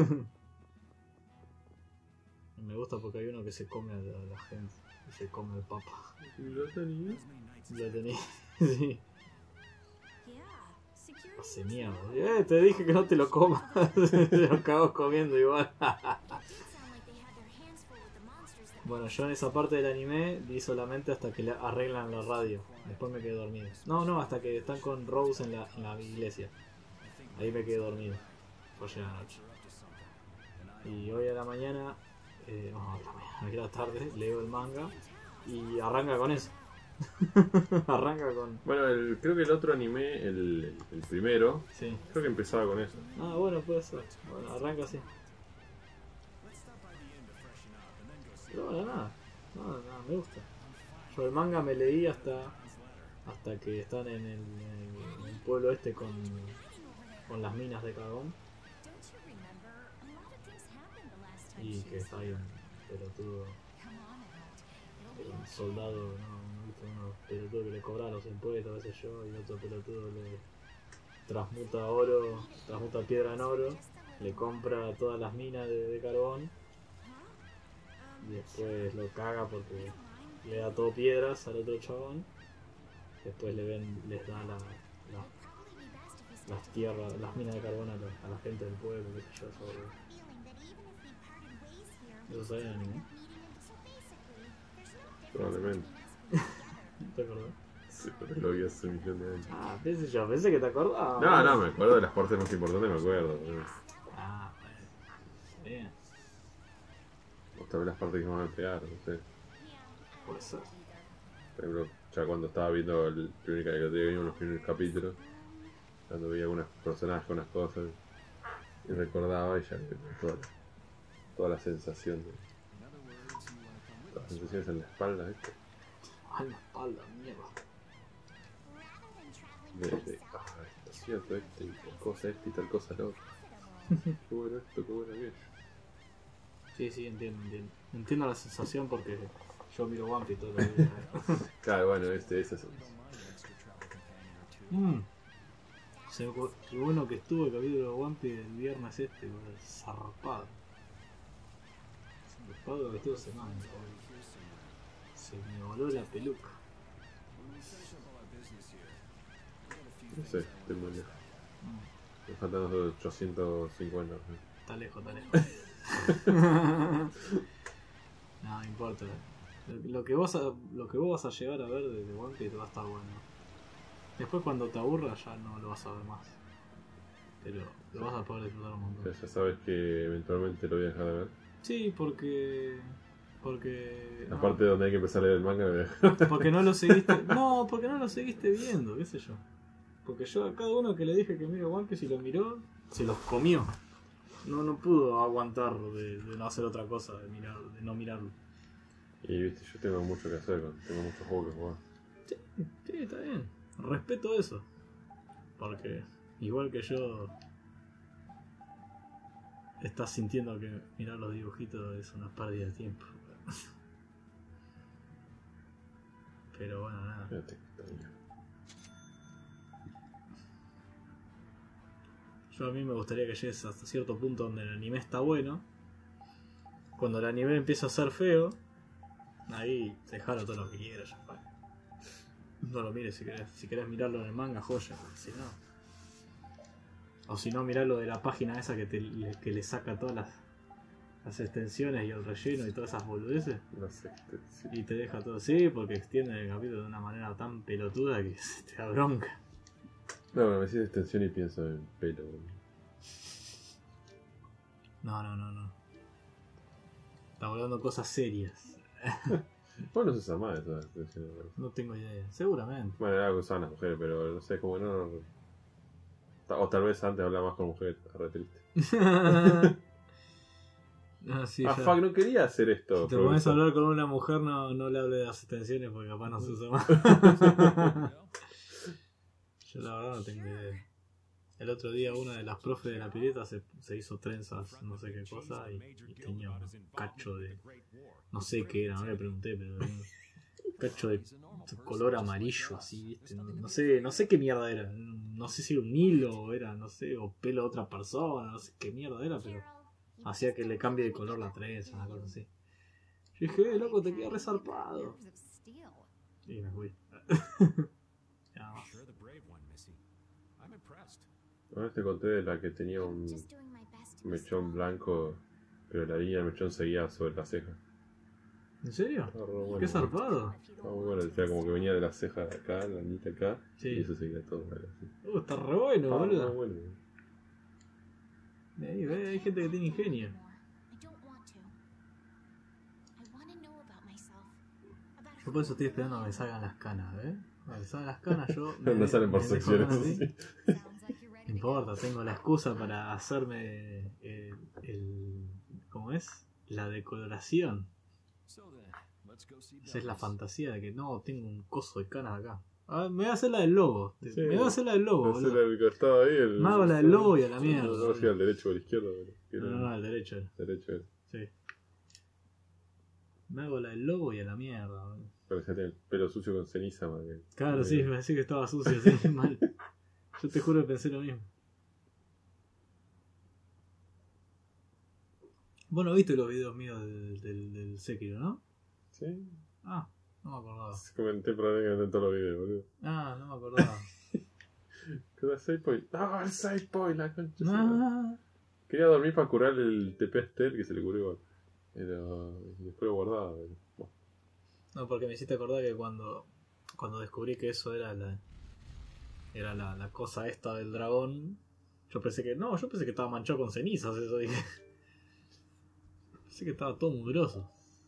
Me gusta porque hay uno que se come a la, a la gente. Y se come el papa. ¿Lo tenía? Ya tenía. Sí. Yeah, security Hace mierda. Eh, te dije que no te lo comas. Se lo acabo comiendo igual. did sound like they had their hands full with the monsters that Bueno, yo en esa parte del anime vi solamente hasta que le arreglan la radio. Después me quedé dormido. No, no, hasta que están con Rose en la, en la iglesia. Ahí me quedé dormido. Fue ayer a la noche. Y hoy a la mañana, eh, no, a la mañana, hoy a la tarde, leo el manga y arranca con eso. Arranca con... Bueno, el, creo que el otro anime, el, el primero, Sí. creo que empezaba con eso. Ah, bueno, puede ser. Bueno, arranca así. Pero bueno, nada. Nada, nada, me gusta. Yo el manga me leí hasta hasta que están en el, en el pueblo este con, con las minas de carbón. don't you remember? A lot of things happened the last time Y she que was está ahí un pelotudo, Come on, Annette. It'll be un soldado, ¿no? ¿Viste? Uno pelotudo que le cobra los impuestos, qué sé yo, y otro pelotudo le transmuta oro, transmuta piedra en oro, le compra todas las minas de, de carbón y después lo caga porque le da todo piedras al otro chabón. Después le ven, les da la, la- probably be best if we las tierras, las minas de carbón a la, a la gente del pueblo, qué sé yo, sobre... feeling that even if we parted ways here, Eso sabía el anime, so basically, there's no difference Probablemente. ¿no te acordás? Sí, pero lo vi hace un millón de años. Ah, pensé yo, pensé que te acordabas. No, no, me acuerdo de las partes más importantes, me acuerdo. Ah, bueno, está bien, O tal vez las partes que me van a pegar, no sé. puede ser. Por ejemplo, ya cuando estaba viendo el primer que te vimos los primeros capítulos, cuando veía algunos personajes, unas cosas, y recordaba y ya toda, toda la sensación de. Las sensaciones en la espalda, ¿viste? Ah, la espalda, mierda. De, de ah, esto es cierto, este, y tal cosa, este y tal cosa, lo otro. Qué bueno esto, qué bueno aquello. Sí, sí, entiendo, entiendo. Entiendo la sensación porque yo miro One Piece todos los días. Claro, bueno, este, esa es. Mmm. Se me acu- Qué bueno que estuvo el capítulo de One Piece el viernes este, boludo. Zarpado. Zarpado que estuvo semana, boludo. Se me voló la peluca. No sé, estoy muy lejos. Mm, Me faltan los ochocientos cincuenta. ¿no? Está lejos, está lejos. No, no importa. Lo, lo que vos a- lo que vos vas a llegar a ver de, de One Piece va a estar bueno. Después cuando te aburras ya no lo vas a ver más. pero lo vas a poder disfrutar un montón. Pero ya sabes que eventualmente lo voy a dejar de ver. Sí, porque... Porque... no, Aparte de donde hay que empezar a leer el manga, lo voy a dejar. porque no lo seguiste... No, porque no lo seguiste viendo, qué sé yo. Porque yo a cada uno que le dije que mire One Piece y lo miró, se los comió. No, no pudo aguantar de, de no hacer otra cosa, de, mirar, de no mirarlo. Y viste, yo tengo mucho que hacer, tengo muchos juegos que jugar. Sí, sí, está bien. Respeto eso. Porque igual que yo, estás sintiendo que mirar los dibujitos es una pérdida de tiempo. Pero bueno, nada. Fíjate, todavía. Yo a mí me gustaría que llegues hasta cierto punto donde el anime está bueno. Cuando el anime empieza a ser feo, ahí dejalo todo lo que quieras. Ya fue. No lo mires si querés. Si querés mirarlo en el manga, joya. Si no. O si no, mirarlo de la página esa que, te, que le saca todas las, las extensiones y el relleno y todas esas boludeces. No sé, este, sí. Y te deja todo así porque extiende el capítulo de una manera tan pelotuda que se te da bronca. No, bueno, me decís extensión y pienso en pelo. No, no, no, no. Estamos hablando de cosas serias. Vos no se usa más esa extensión. No tengo idea. Seguramente. Bueno, era algo que usaban las mujeres, pero no sé, como no. Ta- O tal vez antes hablaba más con mujeres, re triste. No, sí, ah, ya. fuck, no quería hacer esto. Si te pero pones a eso- hablar con una mujer, no, no le hable de las extensiones porque capaz no se usa más. Yo la verdad no tengo idea. El otro día una de las profes de la pileta se, se hizo trenzas, no sé qué cosa, y, y tenía un cacho de... No sé qué era, no le pregunté, pero... Un cacho de color amarillo así, ¿viste? No, no sé, no sé qué mierda era. No sé si era un hilo o era, no sé, o pelo de otra persona, no sé qué mierda era, pero hacía que le cambie de color la trenza, una cosa así. Yo dije, eh, loco, te queda resarpado. Nerves of steel. Y me fui. Nada más. You're the brave one, Missy. I'm impressed. Una vez te conté de la que tenía un Just doing my best to be mechón strong. blanco, pero la línea del mechón seguía sobre la ceja. ¿En serio? Estaba re bueno. Qué zarpado. If you don't Estaba muy bueno, decía como que venía de la ceja de acá, la niñita acá, Sí. y eso seguía todo. Vale, así. Uh, está re bueno, Estaba muy boludo. bueno. Ahí, ve, hay gente que tiene ingenio. I don't want to. I want to know about myself. About Yo por eso estoy esperando a que me salgan las canas, ¿eh? Cuando me salgan las canas yo... No salen por me dejo secciones así. así. Sounds like you're ready No importa, tengo la excusa para hacerme el, el... ¿Cómo es? La decoloración. So then, let's go see Esa es la Douglas. fantasía de que no, tengo un coso de canas acá. Ah, me voy a hacer la del lobo. Sí. Me voy a hacer la del lobo, Ese boludo. era el costado ahí. El... Me hago la del lobo y a la mierda. No, no, si al derecho o al izquierdo. Pero... No, no, no, al derecho. era. Derecho era. Sí. Me hago la del lobo y a la mierda, boludo. Parecía tener el pelo sucio con ceniza, man. que- Claro, Muy sí, bien. me decía que estaba sucio, sí, mal. Yo te juro que pensé lo mismo. Vos no viste los videos míos del, del, del Sekiro, ¿no? Sí. Ah, no me acordaba. Comenté probablemente en todos los videos, boludo. Ah, no me acordaba. ¿Qué da save point? ¡Ah, el save point! La concha. de su madre. Ah, Quería dormir para curar el T P a Estel que se le curó. Pero después lo guardaba. Pero... bueno. no, porque me hiciste acordar que cuando, cuando descubrí que eso era la era la, la cosa esta del dragón, yo pensé que no, yo pensé que estaba manchado con cenizas, eso dije. Pensé que estaba todo mugroso.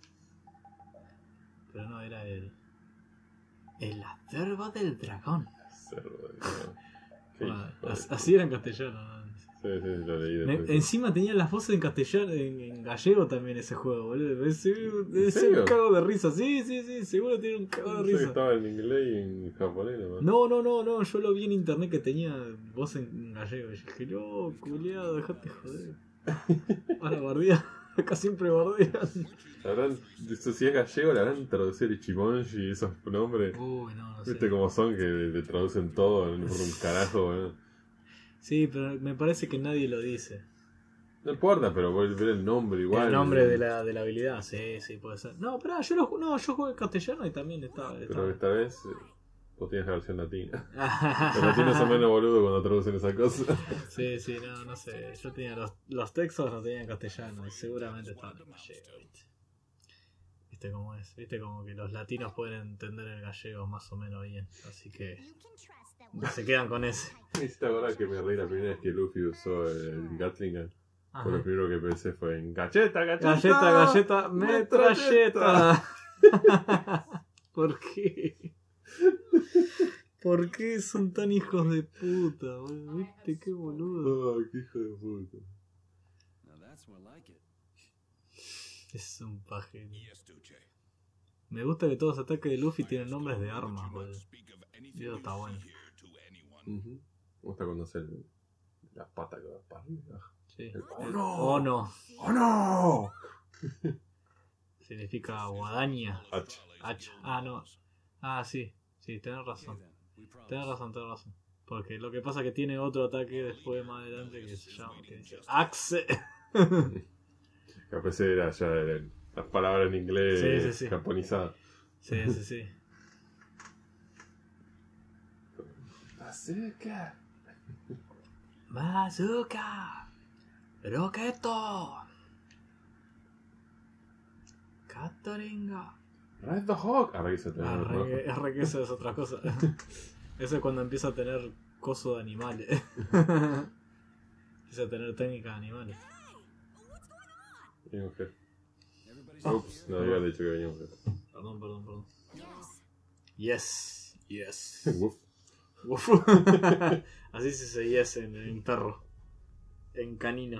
Pero no, era el el acervo del dragón. Cerdo, ¿no? Qué Bueno, hijo de- as- así era en castellano, ¿no? Sí, sí, lo leí Me- después. encima tenía las voces en castellano, en, en gallego también ese juego, boludo. Ese, ese serio? un cago de risa, sí, sí, sí, seguro tiene un cago de Pensé que risa. estaba en inglés y en japonés nomás. No, no, no, no, yo lo vi en internet que tenía voz en gallego. Y dije, no, culiado, dejate joder. Para bardear, acá siempre bardean. Habrán, si es gallego, le habrán traducido el Ichimonji y esos nombres. Uy, no, no sé. ¿Viste cómo son? Que le traducen todo, no importa un carajo, boludo. Sí, pero me parece que nadie lo dice. No importa, pero voy a ver el nombre igual. El nombre de la, de la habilidad, sí, sí, puede ser. No, pero yo, lo, no, yo jugué en castellano y también estaba. Pero estaba... esta vez eh, vos tienes la versión latina. Los latinos son menos boludos cuando traducen esa cosa. Sí, sí, no, no sé. Yo tenía los, los textos, los tenía en castellano y seguramente estaban en gallego, ¿viste? Viste viste cómo es. Viste como que los latinos pueden entender el gallego más o menos bien. Así que se quedan con ese. Me hiciste acordar que me reí la primera vez que Luffy usó el Gatling Gun. Ajá. Por lo primero que pensé fue en galleta, galleta. Galleta, galleta, metralleta. ¿Por qué? ¿Por qué son tan hijos de puta, boludo? ¿Viste qué boludo? Ay, qué hijo de puta. Now that's more like it. Es un pajero. Me gusta que todos los ataques de Luffy tienen nombres de armas, boludo. Y eso está bueno. Uh-huh. Me gusta cuando hace el, la pata que va para arriba. Sí. El, ¡oh, El no! ¡oh, no! ¡Oh, no! Significa guadaña. H. Hacha. Ah, no. Ah, sí. Sí, tenés razón. Tenés razón, tenés razón. Porque lo que pasa es que tiene otro ataque después más adelante que se llama que dice Axe. Capaz era ya eran las palabras en inglés Sí, sí, sí. japonizadas. Sí, sí, sí. Bazooka. Bazooka. Roqueto. Cataringa. Red the Hawk. Ahora que se te Ah, re, re que eso es otra cosa. Eso es cuando empieza a tener coso de animales. Empieza a tener técnicas de animales. Venía mujer. Everybody's Ups, no había dicho que venía mujer. Perdón, perdón, perdón. Yes. Yes. Uf. Uf. Así se dice yes en, en perro. En canino.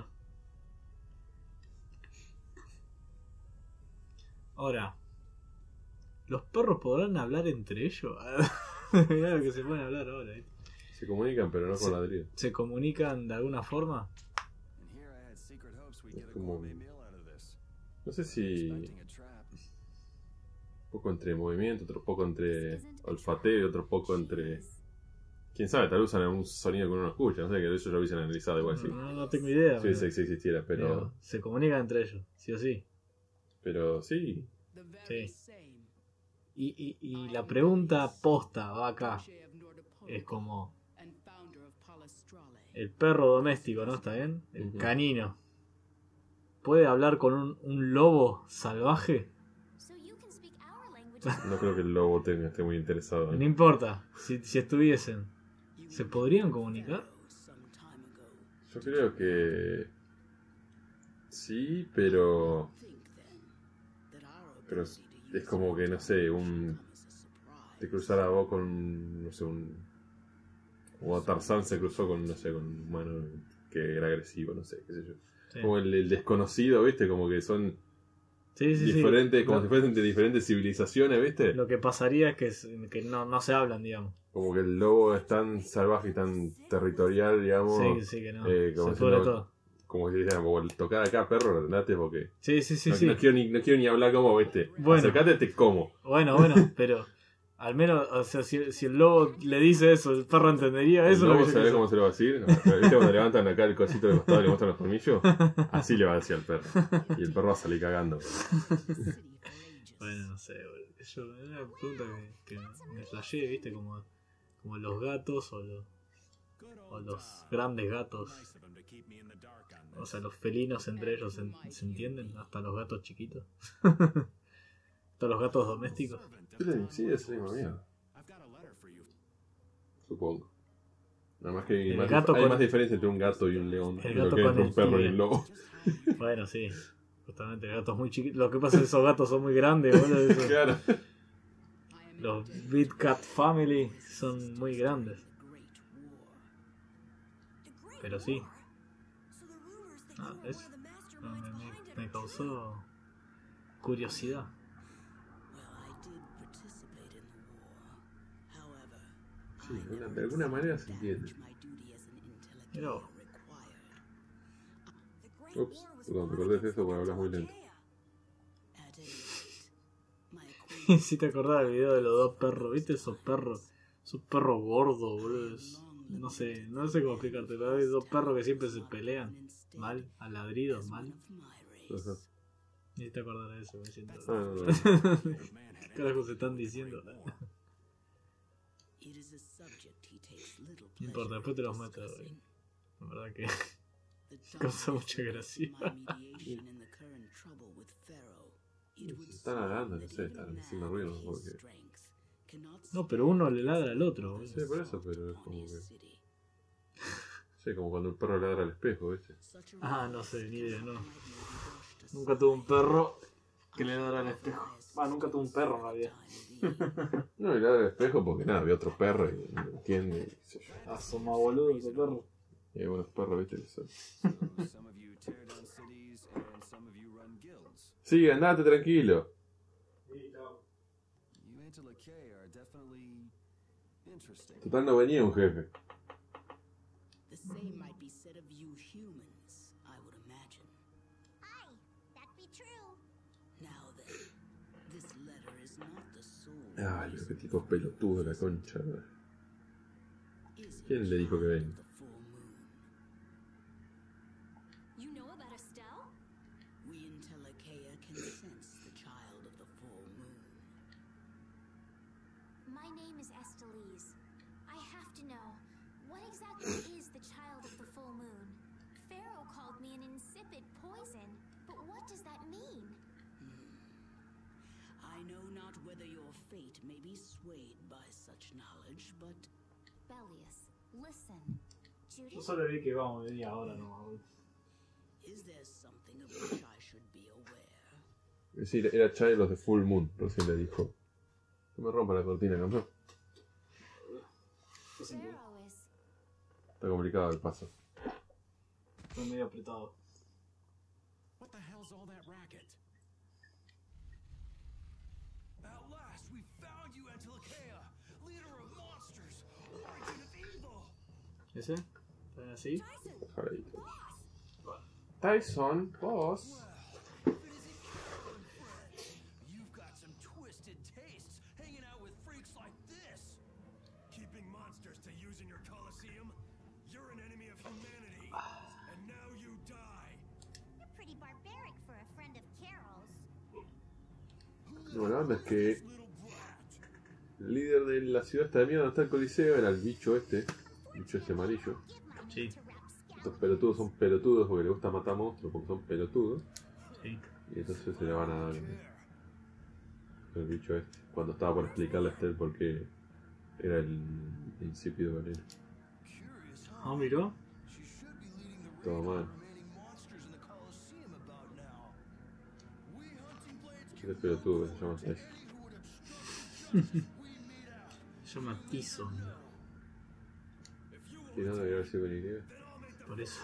Ahora, ¿los perros podrán hablar entre ellos? Mirá lo que se pueden hablar ahora. ¿eh? Se comunican, pero no con Sí. ladridos. ¿Se comunican de alguna forma? And here I had secret hopes we'd Es get a como- gourmet meal out of this. No sé si Expecting a trap. un poco entre movimiento, otro poco entre olfateo y otro poco entre... Quién sabe, tal vez usan algún sonido que uno no escucha. No sé, que eso lo hubiesen analizado igual sí. No, no tengo idea. Sí, pero- sí, sí existiera, pero... pero se comunican entre ellos, sí o sí. Pero sí. Sí. Y, y, y la pregunta posta va acá. Es como el perro doméstico, ¿no? ¿Está bien? El Ujú. canino. ¿Puede hablar con un, un lobo salvaje? So you can speak our language. No creo que el lobo tenga, esté muy interesado. No ¿eh? importa. Si, si estuviesen, ¿se podrían comunicar? Yo creo que... Sí, pero... Pero es es como que, no sé, un... Te cruzara vos con, no sé, un... O Tarzán se cruzó con, no sé, con un humano que era agresivo, no sé, qué sé yo. Sí, Como el, el desconocido, ¿viste? Como que son sí, sí. sí. diferentes, como Lo- si fuesen de diferentes civilizaciones, ¿viste? Lo que pasaría es que, es- que no, no se hablan, digamos. Como que el lobo es tan salvaje y tan territorial, digamos. Sí, sí, que no. eh, como se si pudre no- todo. Como si dijeran, "Bueno, tocar acá, perro, andate porque... Sí, sí, sí, no, sí. no quiero ni, no quiero ni hablar como, ¿viste? Bueno. Acercate, te como. Bueno, bueno, pero al menos, o sea, si, si el lobo le dice eso, el perro entendería El eso. es lo lobo, que yo ¿sabés quiero cómo se lo va a decir? No, ¿viste cuando levantan acá el cosito de costado y le muestran los colmillos? Así le va a decir al perro. Y el perro va a salir cagando. saber. Bueno, no sé, boludo. Yo, es una pregunta que, que me flashé, viste, como, como los gatos o los, o los grandes gatos. O sea, los felinos entre ellos se, se entienden, hasta los gatos chiquitos. Hasta los gatos domésticos. Sí, es la misma mierda. Supongo. Nada más que El más gato hay con- más diferencia entre un gato y un león. El de lo gato que con entre un el perro y tigre. un lobo. Bueno, sí. Justamente gatos muy chiquitos. Lo que pasa es que esos gatos son muy grandes, boludo. Esos- Claro. Los Big Cat Family son muy grandes. Pero sí. Ah, es- no, me, me- me causó curiosidad. Sí, de alguna- de alguna manera se entiende. Mirá vos. Ups, perdón, te corté eso porque hablas muy lento. Si te acordás del video de los dos perros, ¿viste esos perros? Esos perros gordos, boludo. Es- No sé, no sé cómo explicarte, pero hay dos perros que siempre se pelean. Mal, a ladridos, mal. Ajá. Ni te acordás de eso, me siento. Ah, no, no. ¿Qué carajo se están diciendo? No importa, después te los meto, güey. La verdad que causa mucha gracia. Están hablando, no sé, están haciendo ruido porque... No, pero uno le ladra al otro, boludo. Sí, por eso, pero es como que... Sí, como cuando el perro ladra al espejo, ¿viste? Ah, no sé, ni idea, no. Nunca tuve un perro que le ladra al espejo. Ah, nunca tuve un perro en realidad. No, y ladra al espejo porque nada, había otro perro y no entiende, y qué sé yo. Asoma boludo ese perro. Y hay buenos perros, ¿viste? Que son... So some of you tear down cities and some of you run guilds. Sí, andate tranquilo. You Antilochae are definitely interesting. Total no venía un jefe. The same might be said of you humans, I would imagine. Aye, that be true. Now then, this letter is not the soul. Ay, pero qué tipo pelotudo la concha. Is it ¿Quién le dijo que venga? the full moon? You know about Estelle? We in Telekea can sense the child of the full moon. My name is Estelise. I have to know, what exactly is the child of the full moon? Pharaoh called me an insipid poison, but what does that mean? I know not whether your fate may be swayed by such knowledge, but Bellius, listen. Yo Judith? solo vi que vamos a venir ahora nomás, boludo. is there something of which I should be aware? Es decir, era Child of the Full Moon, recién le dijo. No me rompa la cortina, campeón. Pharaoh is... Está complicado el paso. Fue medio apretado. What the hell's all that racket? At last, we found you, Antilochae, leader of monsters, origin of evil. ¿Ese? ¿Está así? Déjalo ahí. Tyson, vos. If it isn't Carol and Fred, you've got some twisted tastes hanging out with freaks like this. Keeping monsters to use in your coliseum? You're an enemy of humanity, and now you die. You're pretty barbaric for a friend of Carol's. Bueno, la onda es que Little brat. el líder de la ciudad esta de mierda donde está el coliseo era el bicho este. El bicho este amarillo. Sí. Estos pelotudos son pelotudos porque les gusta matar monstruos porque son pelotudos. Sí. Y entonces se le van a dar el bicho este. Cuando estaba por explicarle a Estelle por qué era el insípido veneno. Curious, huh? Ah, miró. She should be leading the Todo raid on mal. the remaining monsters in the Colosseum about now. We hunting blades Este pelotudo que se llama Tyson. any who would obstruct justice, we meet out. Se llama Tyson. Si no, debería haber sido con Y. Por eso.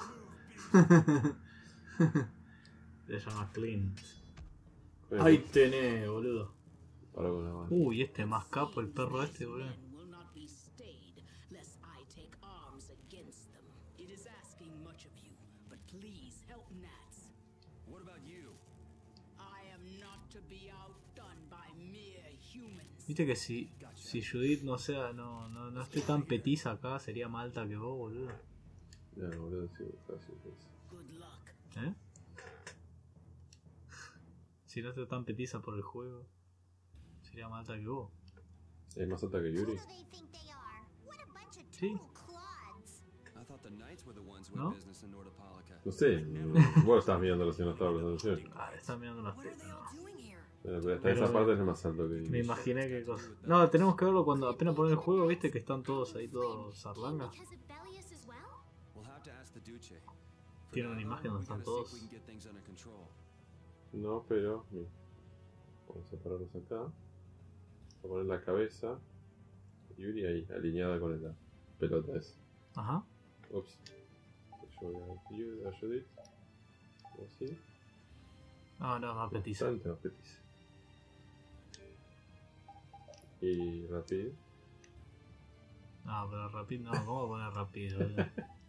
Se llama Clint. Ahí tenés, boludo. Para con la mano. Uy, este más capo, el perro este, boludo. Men will not be stayed lest I take arms against them. It is asking much of you, but please help Nats. What about you? I am not to be outdone by mere humans. Viste que si, si Judith no sea, no, no, no esté tan petiza acá, sería más alta que vos, boludo. Ya, boludo, sí, casi. casi. Good luck. ¿Eh? Si no esté tan petiza por el juego, sería más alta que vos. Es más alta que Who Yuri. do they think they are? What a bunch of Sí. total clods. I thought the knights were the ones who ¿No? had business in Nordopolica. No sé, vos estabas mirando si no estaba prestando atención. Ah, está mirando una What are foto. they No. all doing here? Pero hasta Pero- esa parte es más alto que Me Yuri. imaginé qué cosa. No, tenemos que verlo cuando apenas ponen el juego, viste que están todos ahí, todos zarlangas. Because of Bellius as well? We'll have to ask the Duce. For Tiene una now, imagen donde we están gotta see if todos. we can get things under control. No, pero. Mira. Vamos a separarlos acá. Vamos a poner la cabeza. Yuri ahí, alineada con la pelota esa. Ajá. Ups. Yo voy a Yuri, a Judith. Así. No, no, más petiza. Bastante más petiza. Y rápido. No, pero rápido, no, ¿cómo poner rápido? boludo?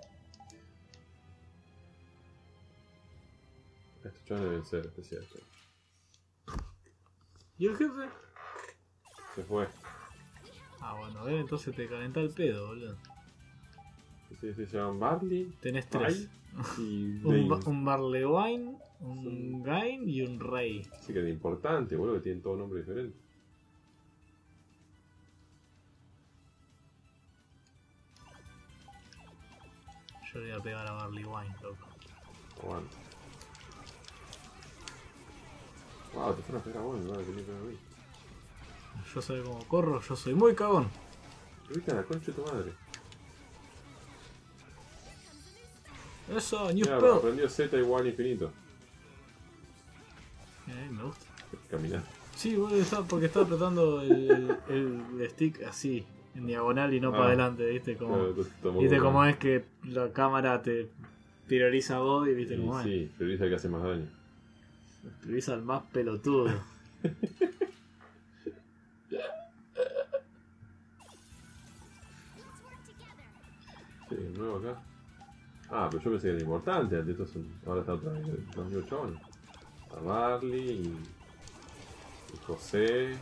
Estos chavales deben ser especiales. ¿Y el jefe? Se fue. Ah, bueno, eh, entonces te calenta el pedo, boludo. Sí, sí, se llaman Barley. Tenés tres. Y Un, ba- Dane. un Barlewine, un Gain y un Rey. Sí que es importante, boludo, que tienen todo nombre diferente. Yo le voy a pegar a Barley Wine, loco. Aguanta. Wow, te fueron a pegar a vos, no me venís a pegar a mí. Yo sé cómo corro, yo soy muy cagón. ¿Viste a la concha de tu madre? Eso, new Mira, spell. aprendió Z igual infinito. Eh, me gusta. Caminar. Sí, boludo, estaba- porque estaba apretando el, el, el stick así, en diagonal y no Ah. para adelante, ¿viste? Como, Claro, entonces está muy ¿viste bueno. cómo es que la cámara te prioriza a vos y viste Y cómo es? sí, prioriza el que hace más daño. Prioriza al más pelotudo. Sí, el nuevo acá. Ah, pero yo pensé que era importante. Estos son, ahora está otra vez los mismos chabones. A Marley y, y José.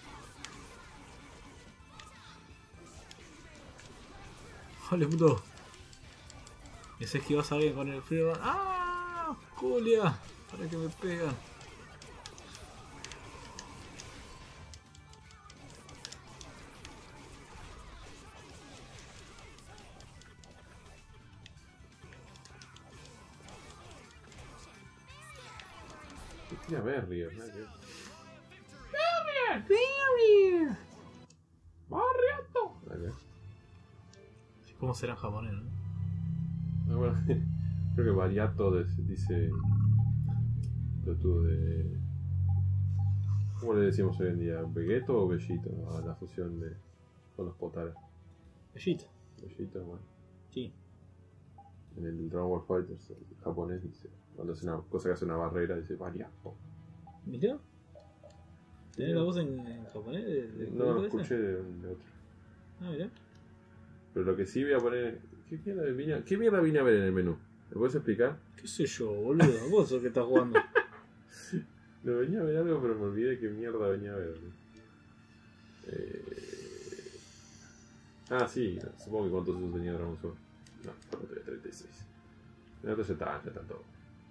Vale, puto. Ese esquivas a alguien con el free run. ¡Ah! ¡Julia! Para que me pegan. Y tira Berrier, ¿no? Acá. ¿Cómo será en japonés, no? Ah, bueno, creo que Variato de- dice. Pelotudo de. ¿Cómo le decimos hoy en día? ¿Vegeto o Bellito? A la fusión de. Con los potares. Bellito. Bellito, bueno. Sí. En el Dragon Ball Fighters, el japonés dice. Cuando hace una cosa que hace una barrera, dice Variato. ¿Mirá? ¿Tenés la voz en, en japonés? De, de- No lo de escuché de, de otro. Ah, mirá. Pero lo que sí voy a poner. ¿Qué mierda vine, ¿Qué mierda vine a ver en el menú? ¿Me puedes explicar? ¿Qué sé yo, boludo? Vos sos el que estás jugando. No, venía a ver algo, pero me olvidé qué mierda venía a ver. Eh... Ah, sí, supongo que cuántos usos tenía Dragon Ball. No, no tenía treinta y seis. El otro ya está, ya está todo.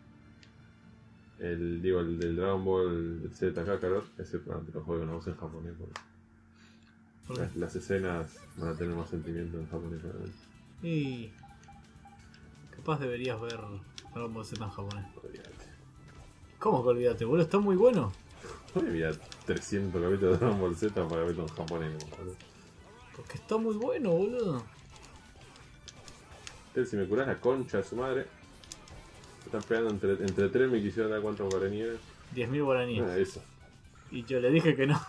El, digo, el del Dragon Ball Z Kakarot, ese probablemente lo juego con la voz en japonés. Porque ¿Por qué? las, las escenas van a tener más sentimiento en japonés. Probablemente. Y... Capaz deberías ver Dragon Ball Z en japonés. Olvídate. ¿Cómo que olvídate, boludo? Está muy bueno. No me voy a trescientos capítulos de Dragon Ball Z para verlo en japonés. Boludo. Porque está muy bueno, boludo. Entonces, si me curás la concha de su madre, se están pegando entre, entre tres, me quisieron dar cuántos guaraníes. diez mil guaraníes. Ah, eso. Y yo le dije que no.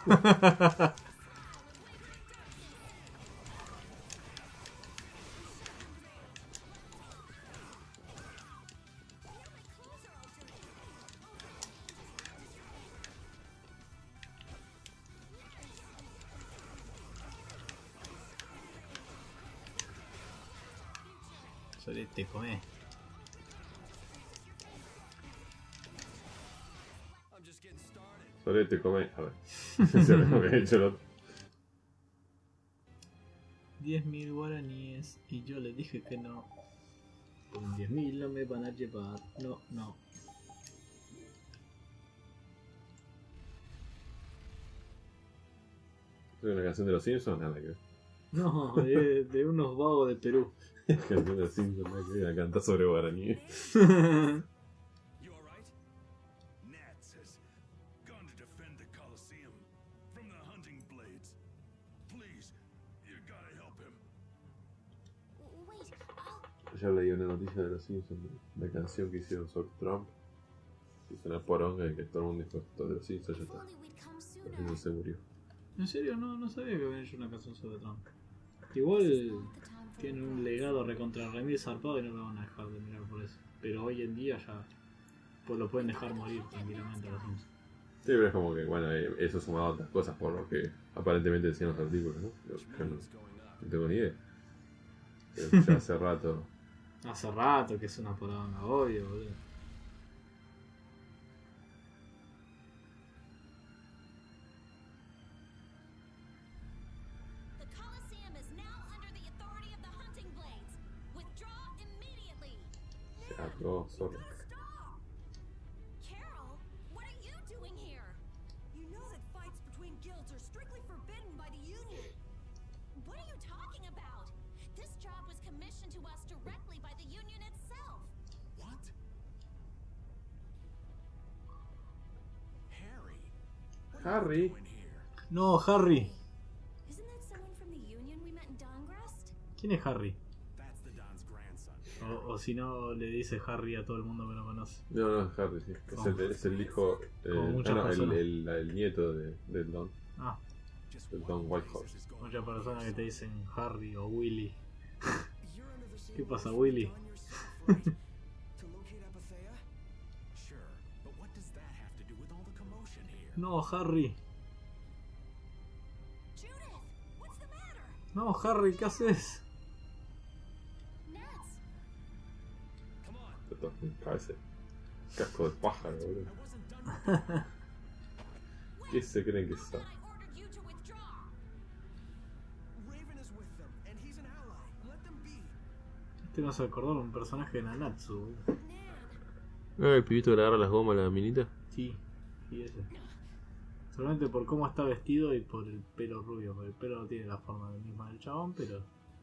Sobre te comé. I'm just getting started. Sobre te come. A ver. Eso es lo que he hecho el otro. diez mil guaraníes. Y yo le dije que no. Con diez mil no me van a llevar. No, no. ¿Es una canción de los Simpsons? Nada que ver. No, de, de unos vagos de Perú. Canción de los Simpsons, nada que ver. A cantar sobre guaraní. You alright? Nats has gone to defend the Colosseum from the hunting blades. Please, you gotta help him. Wait, I'll... Ayer leí una noticia de los Simpsons, la canción que hicieron sobre Trump. Hizo una poronga y que todo el mundo dijo, todo de los Simpsons ya If está. only we'd come Los sooner. Simpsons se murió. En serio, no, no sabía que habían hecho una canción sobre Trump. Igual tiene un legado recontra remil zarpado y no lo van a dejar de mirar por eso. Pero hoy en día ya pues lo pueden dejar morir tranquilamente a los Simpsons. Sí, pero es como que, bueno, eh, eso sumado a otras cosas por lo que aparentemente decían los artículos, ¿no? Yo, yo no, no tengo ni idea. Pero ya hace rato. Hace rato que es una poronga, obvio, boludo. The Colosseum is now under the authority of the hunting blades. Withdraw immediately. Ya, no, sorry. Stop! Carol, what are you doing here? You know that fights between guilds are strictly forbidden by the Union. What are you talking about? This job was commissioned to us directly by the Union itself. What? Harry. No, Harry. Isn't that someone from the Union we met in Dawngrest? ¿Quién es Harry? That's the Don's grandson. O, o si no, le dice Harry a todo el mundo que no conoce. No, no, Harry, sí. Es, Como- el, es el hijo. Eh, como muchas ah, no, el, personas. el, el nieto de, del Don. Ah, Just El one Don of Whitehall. these is going muchas personas que te dicen Harry o Willy. You're under the same ¿Qué pasa, reason Willy? you've done yourself, right? To locate Apathea? Sure, but what does that have to do with all the commotion here? No, Harry. Judith! What's the matter? No, Harry, ¿qué haces? Nets! Come on, Esto es un cabeza. Casco de pájaro, boludo. I wasn't done. ¿Qué se creen que son? I ordered you to withdraw. Raven is with them, and he's an ally. Let them be. Este me hace acordar a un personaje de Nanatsu. Nan, Ah, el pibito que le agarra las gomas a la minita. Sí, sí, ese. Solamente por cómo está vestido y por el pelo rubio. Porque el pelo no tiene la forma misma del chabón, pero.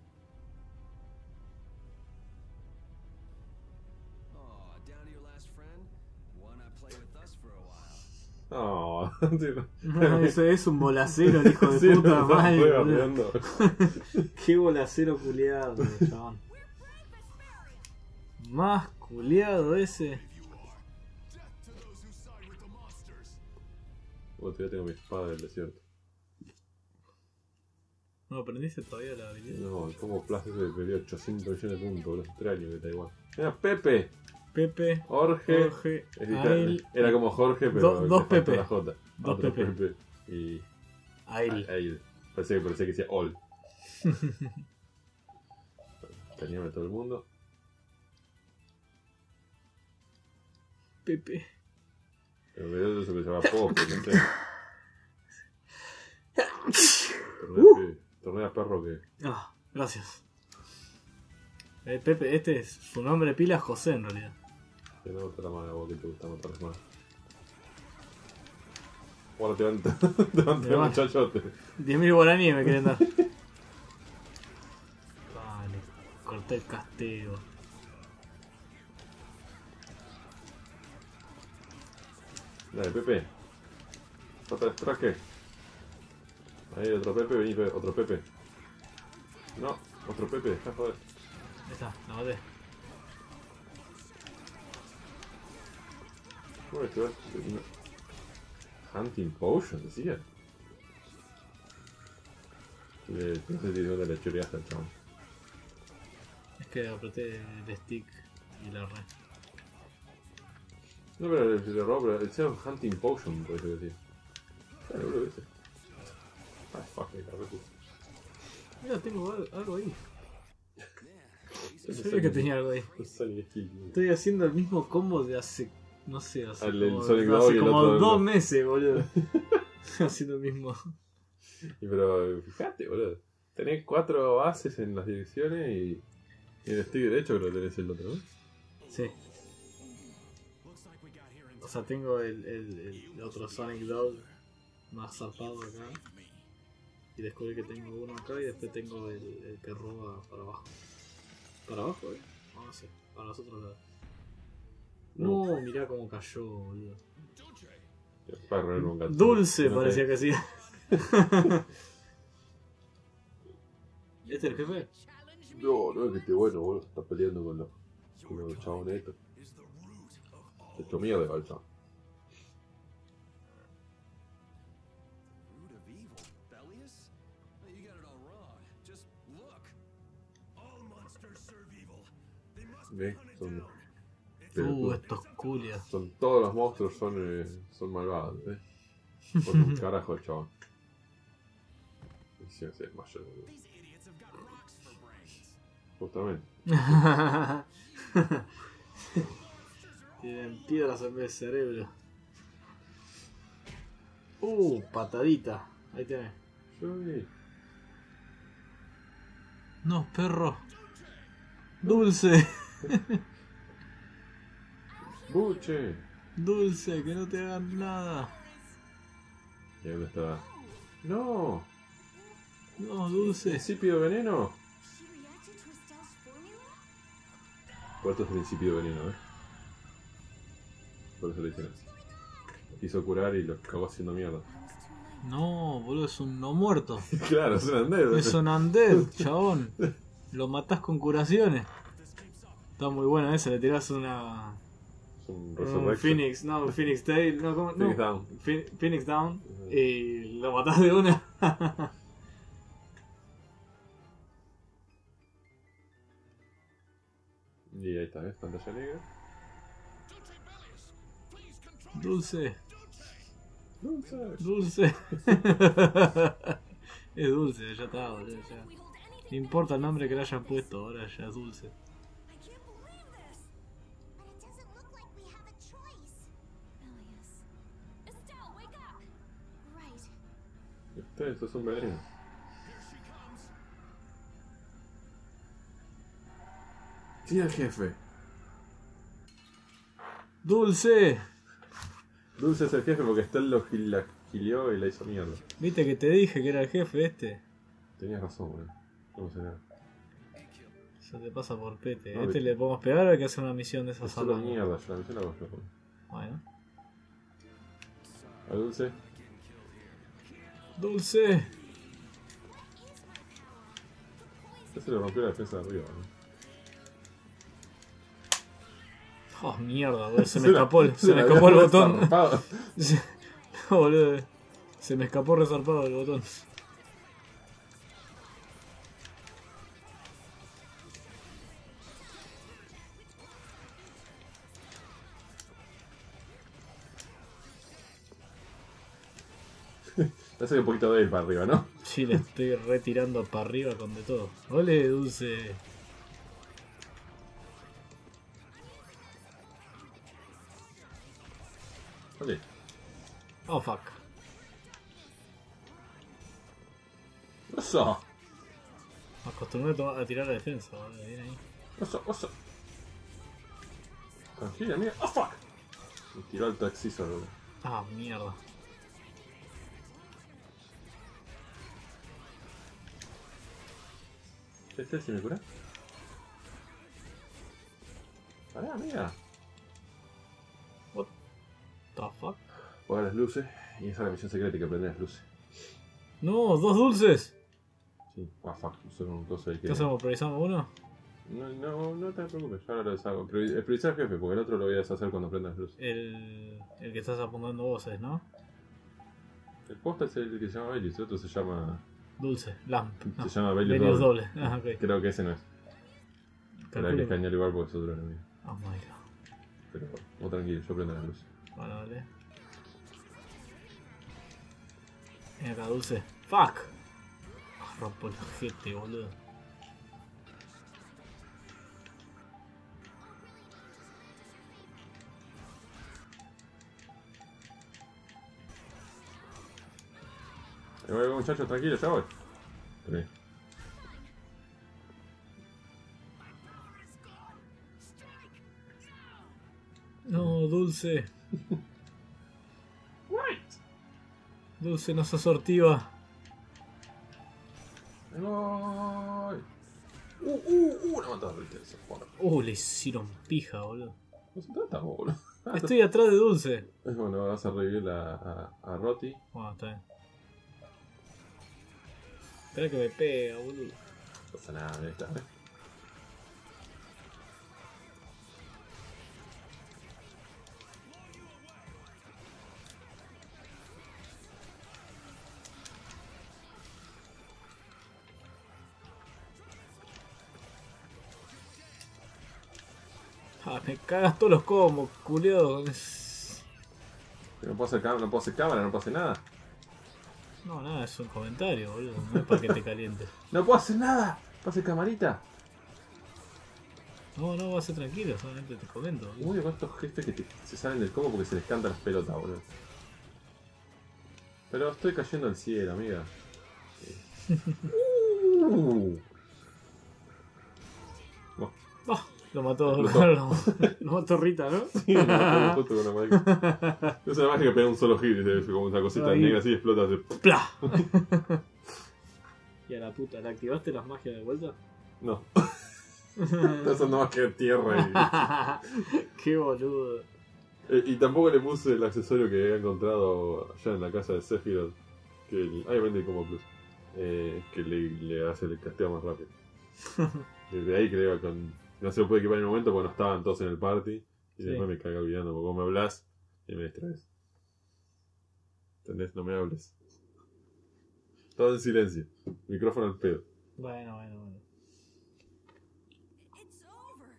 Oh, down to your last friend? Why not play with us for a while? No, sí, No, ese es un bolacero, el hijo de sí, puta no, mal, estoy boludo. bardeando. Qué bolacero culiado, chabón. Más culiado ese. Bueno, todavía tengo mi espada del desierto. No aprendiste todavía la habilidad. No, como Plaza se perdió ochocientos millones de puntos, boludo. Tres años que está igual. Era Pepe, Pepe, Jorge. Jorge, Es que Ail, era como Jorge, pero Do- le dos faltó Pepe. la J. Dos Otro Pepe. Y Ail. Ail. Parecía que parecía que decía All. Teníame a todo el mundo. Pepe. Pero me dio eso que se llama Pop, no sé. Torneo, torneo a perro que. Ah, gracias. Eh, Pepe, este es su nombre pila es José en realidad. Que no te la mano a vos que te gusta matar más. Bueno, te van te van Me te va. muchachote. diez mil guaraníes me quieren dar. Vale, corté el casteo. Dale, Pepe. Trata el traque. Ahí otro Pepe, vení Pepe, otro Pepe. No, otro Pepe, dejá joder. Ahí está, la maté. ¿Cómo es que vas? Hunting Potion, decía. Le, no sé si dónde le choreaste al chabón. Es que apreté el stick y la re. No, pero le, le robó, pero decía Hunting Potion, por eso decía. Claro, boludo, ese. Ay, fuck, me la repuse. Mira, tengo al- algo ahí. Ese Sabía que tenía algo ahí. es Sonic Skill. Estoy haciendo el mismo combo de hace. No sé, hace El- el como, Sonic dos hace y el como otro- dos meses, boludo. Haciendo el mismo. Y pero fíjate, boludo. Tenés cuatro bases en las direcciones y. Y el stick derecho creo que tenés el otro, ¿no? Sí. O sea, tengo el, el, el otro Sonic Dog más zarpado acá. Y descubrí que tengo uno acá y después tengo el, el que roba para abajo. ¿Para abajo, eh? No, no sé, para los otros lados. No, mirá cómo cayó, boludo. El perro era un gato. Dulce No parecía sé. que sí. ¿Este es el jefe? No, no es que esté bueno, boludo. Está peleando con los, con los chabones estos. Se echó mierda al chabón. Root of evil, Bellius? You got it all wrong. Just look. All monsters serve evil. They must be Ve, hunted son, down. Uh, estos culias. son todos los monstruos son, eh, son malvados, ¿eh? Por un carajo el chabón. Y si se desmayó, boludo. These idiots have got rocks for brains. Justamente. Tienen piedras en vez de cerebro. Uh, patadita. Ahí tenés. Uy, No, perro. Dulce. Buche. Dulce, que no te hagan nada. ¿Y dónde está? ¡No! No, Dulce. ¿Principio de veneno? She reacted to Estelle's formula? Por esto es principio de veneno, ¿eh? Por eso le dicen así. Lo quiso curar y lo acabó haciendo mierda. I was No, boludo, es un no muerto. Claro, es un undead. Es un undead, chabón. Lo matás con curaciones. Está muy bueno ese, le tirás una... Es un un Resurrection. Phoenix, no, un Phoenix Tail, no, ¿cómo? Phoenix no. Down. Phi- Phoenix Down y lo matás de una. Y ahí está, ¿ves? Pantalla negra. Dulce, Dulce. dulce. Es dulce, ya está, boludo, ya. No importa el nombre que le hayan puesto, ahora ya es dulce. I can't believe this. But it doesn't look like we have a choice. Elias. Estelle, wake up. Right. Este, esto es un veneno. Sí, el jefe. ¡Dulce! Dulce es el jefe porque Estelle lo gil- la gilió y la hizo mierda. ¿Viste que te dije que era el jefe este? Tenías razón, boludo. No sé nada. Eso te pasa por pete. No, ¿Este viste. le podemos pegar o hay que hacer una misión de Es esas solo solas? mierda, yo la misión la hago yo. boludo. Bueno. A Dulce. ¡Dulce! Ya se le rompió la defensa de arriba, ¿no? Oh, mierda, boludo. Se me Se la- escapó, el- se se me la escapó el había botón. zarpado. Se- No, boludo. Se me escapó resarpado el botón. Hace un poquito de él para arriba, ¿no? Sí, le estoy retirando para arriba con de todo. Ole, Dulce. Oye, Oh, fuck. oso, Me acostumbré a, to- a tirar la defensa, boludo. Bien ahí. oso, oso. Tranquila, mira. Oh fuck. Me tiró al taxizo, boludo. Ah, mierda. ¿Este si me cura? Pará, mira. What the fuck? Apaga las luces y esa es la misión secreta que prende las luces. No, dos dulces. Sí, ah fuck, son un coso ahí que. ¿Qué hacemos? ¿Priorizamos uno? No, no, no te preocupes, yo ahora lo deshago. Pero el priorizar jefe, porque el otro lo voy a deshacer cuando prenda las luces. El, el que estás apuntando vos es, ¿no? El posta es el que se llama Belius, el otro se llama. Dulce, Lamp. No, Se llama Belius Belius doble. doble. Ah, ok. Creo que ese no es. Pero hay que Calculo. escanear igual porque es otro enemigo. Oh my god. Pero vos tranquilo, yo prendo las luces. Bueno, dale. Ven acá, Dulce. Fuck. Ah, rompo el ojete, boludo. Ahí voy, muchachos, tranquilo, ya voy. Bien. No, Dulce. Dulce no se sortiva. Ahí voy. Uh, uh, uh, no mataba el tenso, joder. Uh, le hicieron pija, boludo. No se trata, boludo. Ah, Estoy atrás de Dulce. Es bueno, vas a revivir a, a, a Roti. Bueno, está bien. Espera que me pega, boludo. No pasa nada, ahí está. ¿eh? Ah, me cagas todos los combos, culiado. No puedo hacer cámara, no puedo hacer cámara, no puedo hacer nada. No, nada, es un comentario, boludo. No es para que te calientes. No puedo hacer nada. Puedo hacer camarita. No, no, va a ser tranquilo, solamente te comento. boludo. Muy con estos jefes que te- se salen del combo porque se les cantan las pelotas, boludo. Pero estoy cayendo al cielo, amiga. Uh. No, Ah, lo mató, Lo lo, mató. lo, lo mató Rita, ¿no? sí, me mató justo con una máquina. Es una máquina que pega un solo hit y te como una cosita Ahí. negra así y explota así. ¡Pla! Y a la puta, ¿le activaste las magias de vuelta? No. Está usando más que tierra Qué boludo. y... Eh, y tampoco le puse el accesorio que había encontrado allá en la casa de Sephiroth. Que el, ah, vende como plus. Eh, que le, le hace el casteo más rápido. Desde ahí creo que con, no se lo puede equipar en el momento porque no estaban todos en el party. Y Sí. después me caga olvidando porque vos me hablas y me distraes. ¿Entendés? No me hables. Todo en silencio. Micrófono al pedo. Bueno, bueno, bueno. It's over.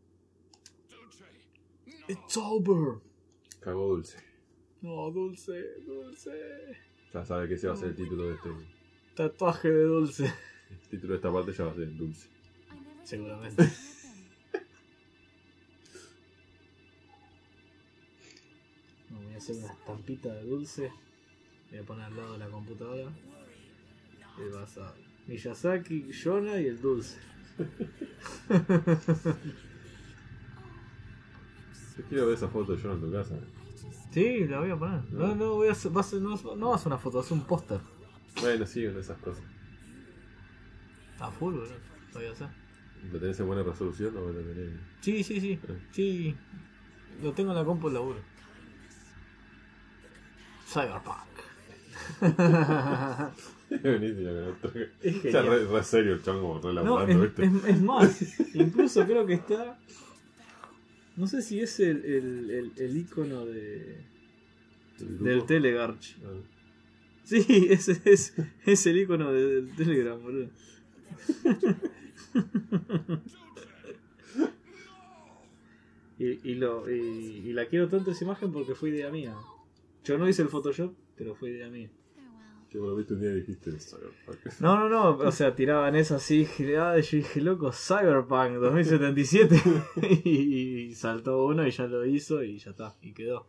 It's over. Cagó Dulce. No, Dulce, Dulce. Ya sabe que ese va a ser el título de este. Tatuaje de Dulce. El título de esta parte ya va a ser Dulce. I never Seguramente. thought it would happen. No, voy a hacer una estampita de Dulce. Voy a poner al lado de la computadora. Y vas a Miyazaki, Yona y el Dulce. Yo quiero ver esa foto de John en tu casa. Sí, la voy a poner. No, no, voy a hacer, va a ser- no, no va a ser una foto, va a ser un póster. Bueno, sí, una de esas cosas. A full, boludo. Lo voy a hacer. ¿Lo tenés en buena resolución o lo tenés? Sí, sí, sí. Sí. Lo tengo en la compu del laburo. Cyberpunk. Buenísimo con otro. Es O sea, genial. re, re serio el chongo, re No, laburando, es, ¿viste? es- es más, incluso creo que está. No sé si es el, el, el, el icono de, El grupo. del Telegarch. Ah. Sí, ese es, es el icono de- del Telegram, boludo. Y, y, lo, y, y la quiero tanto esa imagen porque fue idea mía. Yo no hice el Photoshop, pero fue idea mía. Farewell. Yo lo viste un día y dijiste Cyberpunk. No, no, no, o sea, tiraban eso así, dije, ah, yo dije, loco, Cyberpunk dos mil setenta y siete. y, y saltó uno y ya lo hizo y ya está, y quedó.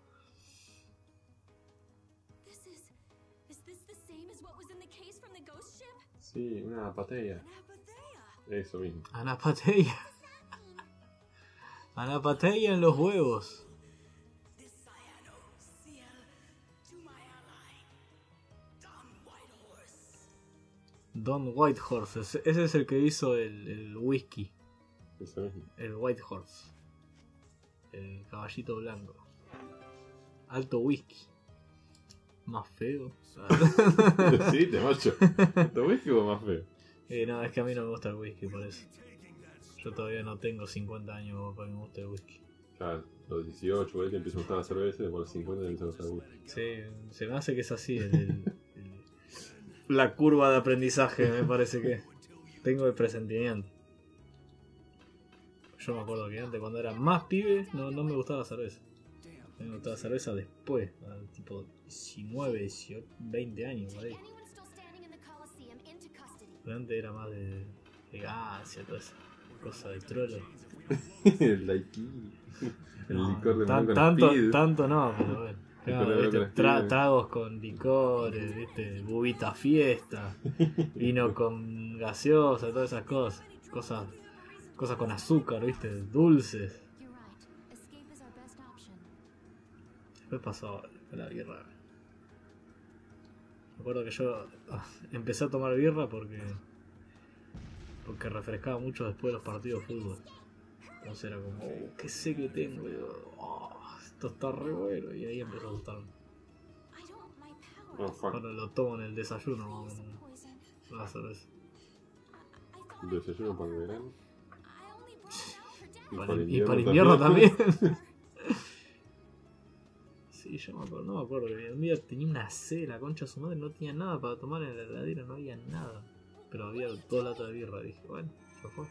This is. Is this the same as what was in the case from the ghost ship? Sí, una patea. Anapathea. Eso mismo. Anapateia. Anapateia en los huevos. This cyano seal to my ally, Don Whitehorse. Don Whitehorse, ese ese es el que hizo el, el whisky, Eso mismo. el Whitehorse. El caballito blanco. Alto whisky. Más feo. Sí, te macho. ¿Tu whisky o más feo? Eh, no, es que a mí no me gusta el whisky, por eso. Yo todavía no tengo cincuenta años como para que me guste el whisky. Ya, a los dieciocho, por ahí te empieza a gustar la cerveza y después a los cincuenta te empieza a gustar el whisky. Sí, se me hace que es así el- el- el- la curva de aprendizaje, me parece que tengo el presentimiento. Yo me acuerdo que antes, cuando era más pibe, no, no me gustaba la cerveza. Me gustaba la cerveza después, a tipo diecinueve, dieciocho, veinte años, por ahí. Anyone still standing in the Coliseum into custody? Pero antes era más de elegancia, toda esa cosa de trolo. El Daiki. El No, licor de tan- melón con tanto, speed. tanto no, pero bueno. Claro, Licor de melón ¿viste? con Tra- speed. tragos con licores, ¿viste? Bubita fiesta, vino con gaseosa, todas esas cosas. Cosas, cosas con azúcar, ¿viste? Dulces. You're right. Escape is our best option. Después pasó la birra. Me acuerdo que yo ah, empecé a tomar birra porque porque refrescaba mucho después de los partidos de fútbol. Entonces era como, oh, qué sé que tengo. Y yo, oh, esto está re bueno. Y ahí empezó a gustarme. I don't. My Oh, powers. fuck. Ahora lo tomo en el desayuno, más o menos, Poison. la cerveza. I, I thought. Desayuno para el verano. I only brought it out for dinner. Y Para, para y invierno para invierno también. también. Sí, yo me acuerdo, no me acuerdo que un día tenía una sed, la concha de su madre, no tenía nada para tomar en la heladera, no había nada. Pero había dos latas de birra, dije, bueno, ya fue.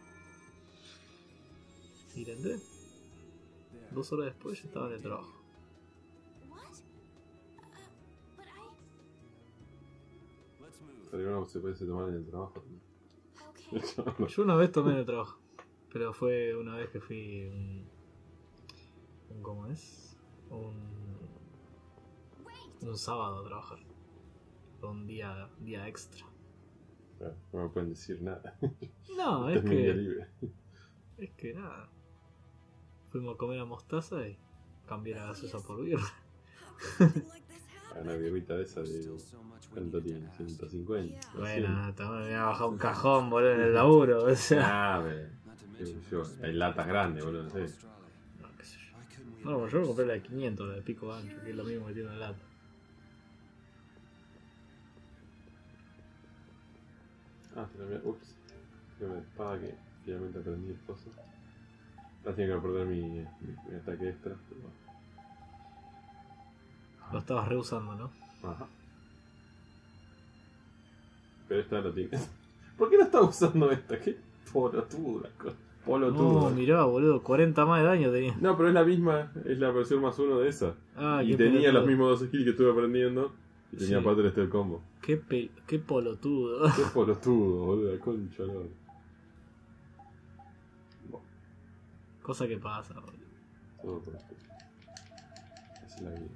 Y le entré. Dos horas después ya estaba en el trabajo. What? Uh, but I. Let's move. Pero no se puede tomar en el trabajo. Okay. Yo una vez tomé en el trabajo, pero fue una vez que fui un, un ¿cómo es? Un, un sábado a trabajar. Fue un día, día extra. Claro, no me pueden decir nada. No, Este es es mi día que, libre. es que nada. Fuimos a comer a Mostaza y cambié la gaseosa por birra. Something like this happened. Una birrita de esa de. ¿Cuánto tiene? ciento cincuenta. Bueno, también me había bajado un cajón, boludo, en el laburo, o sea. Ah, pero. qué sé yo, hay latas grandes, boludo, no sé. No, qué sé yo. No, yo compré la de quinientos, la de pico ancho, que es lo mismo que tiene una lata. Ah, finalmente. Ups. Tengo una espada que finalmente aprendí el coso. Ahora tengo que perder mi, mi, mi ataque extra. Pero... Lo estabas reusando, ¿no? Ajá. Pero esta no tiene. ¿Por qué no está usando esta? ¿Qué polotudo la cosa? Polotudo. No, mirá, boludo, cuarenta más de daño tenía. No, pero es la misma, es la versión más uno de esa. Ah, y qué tenía pelotudo. los mismos dos skills que estuve aprendiendo. Y tenía Sí. aparte este el combo. Qué, pe... qué polotudo. Qué polotudo, boludo, la concha, no. Cosa que pasa, boludo. Todo por esto. Esa es la vida.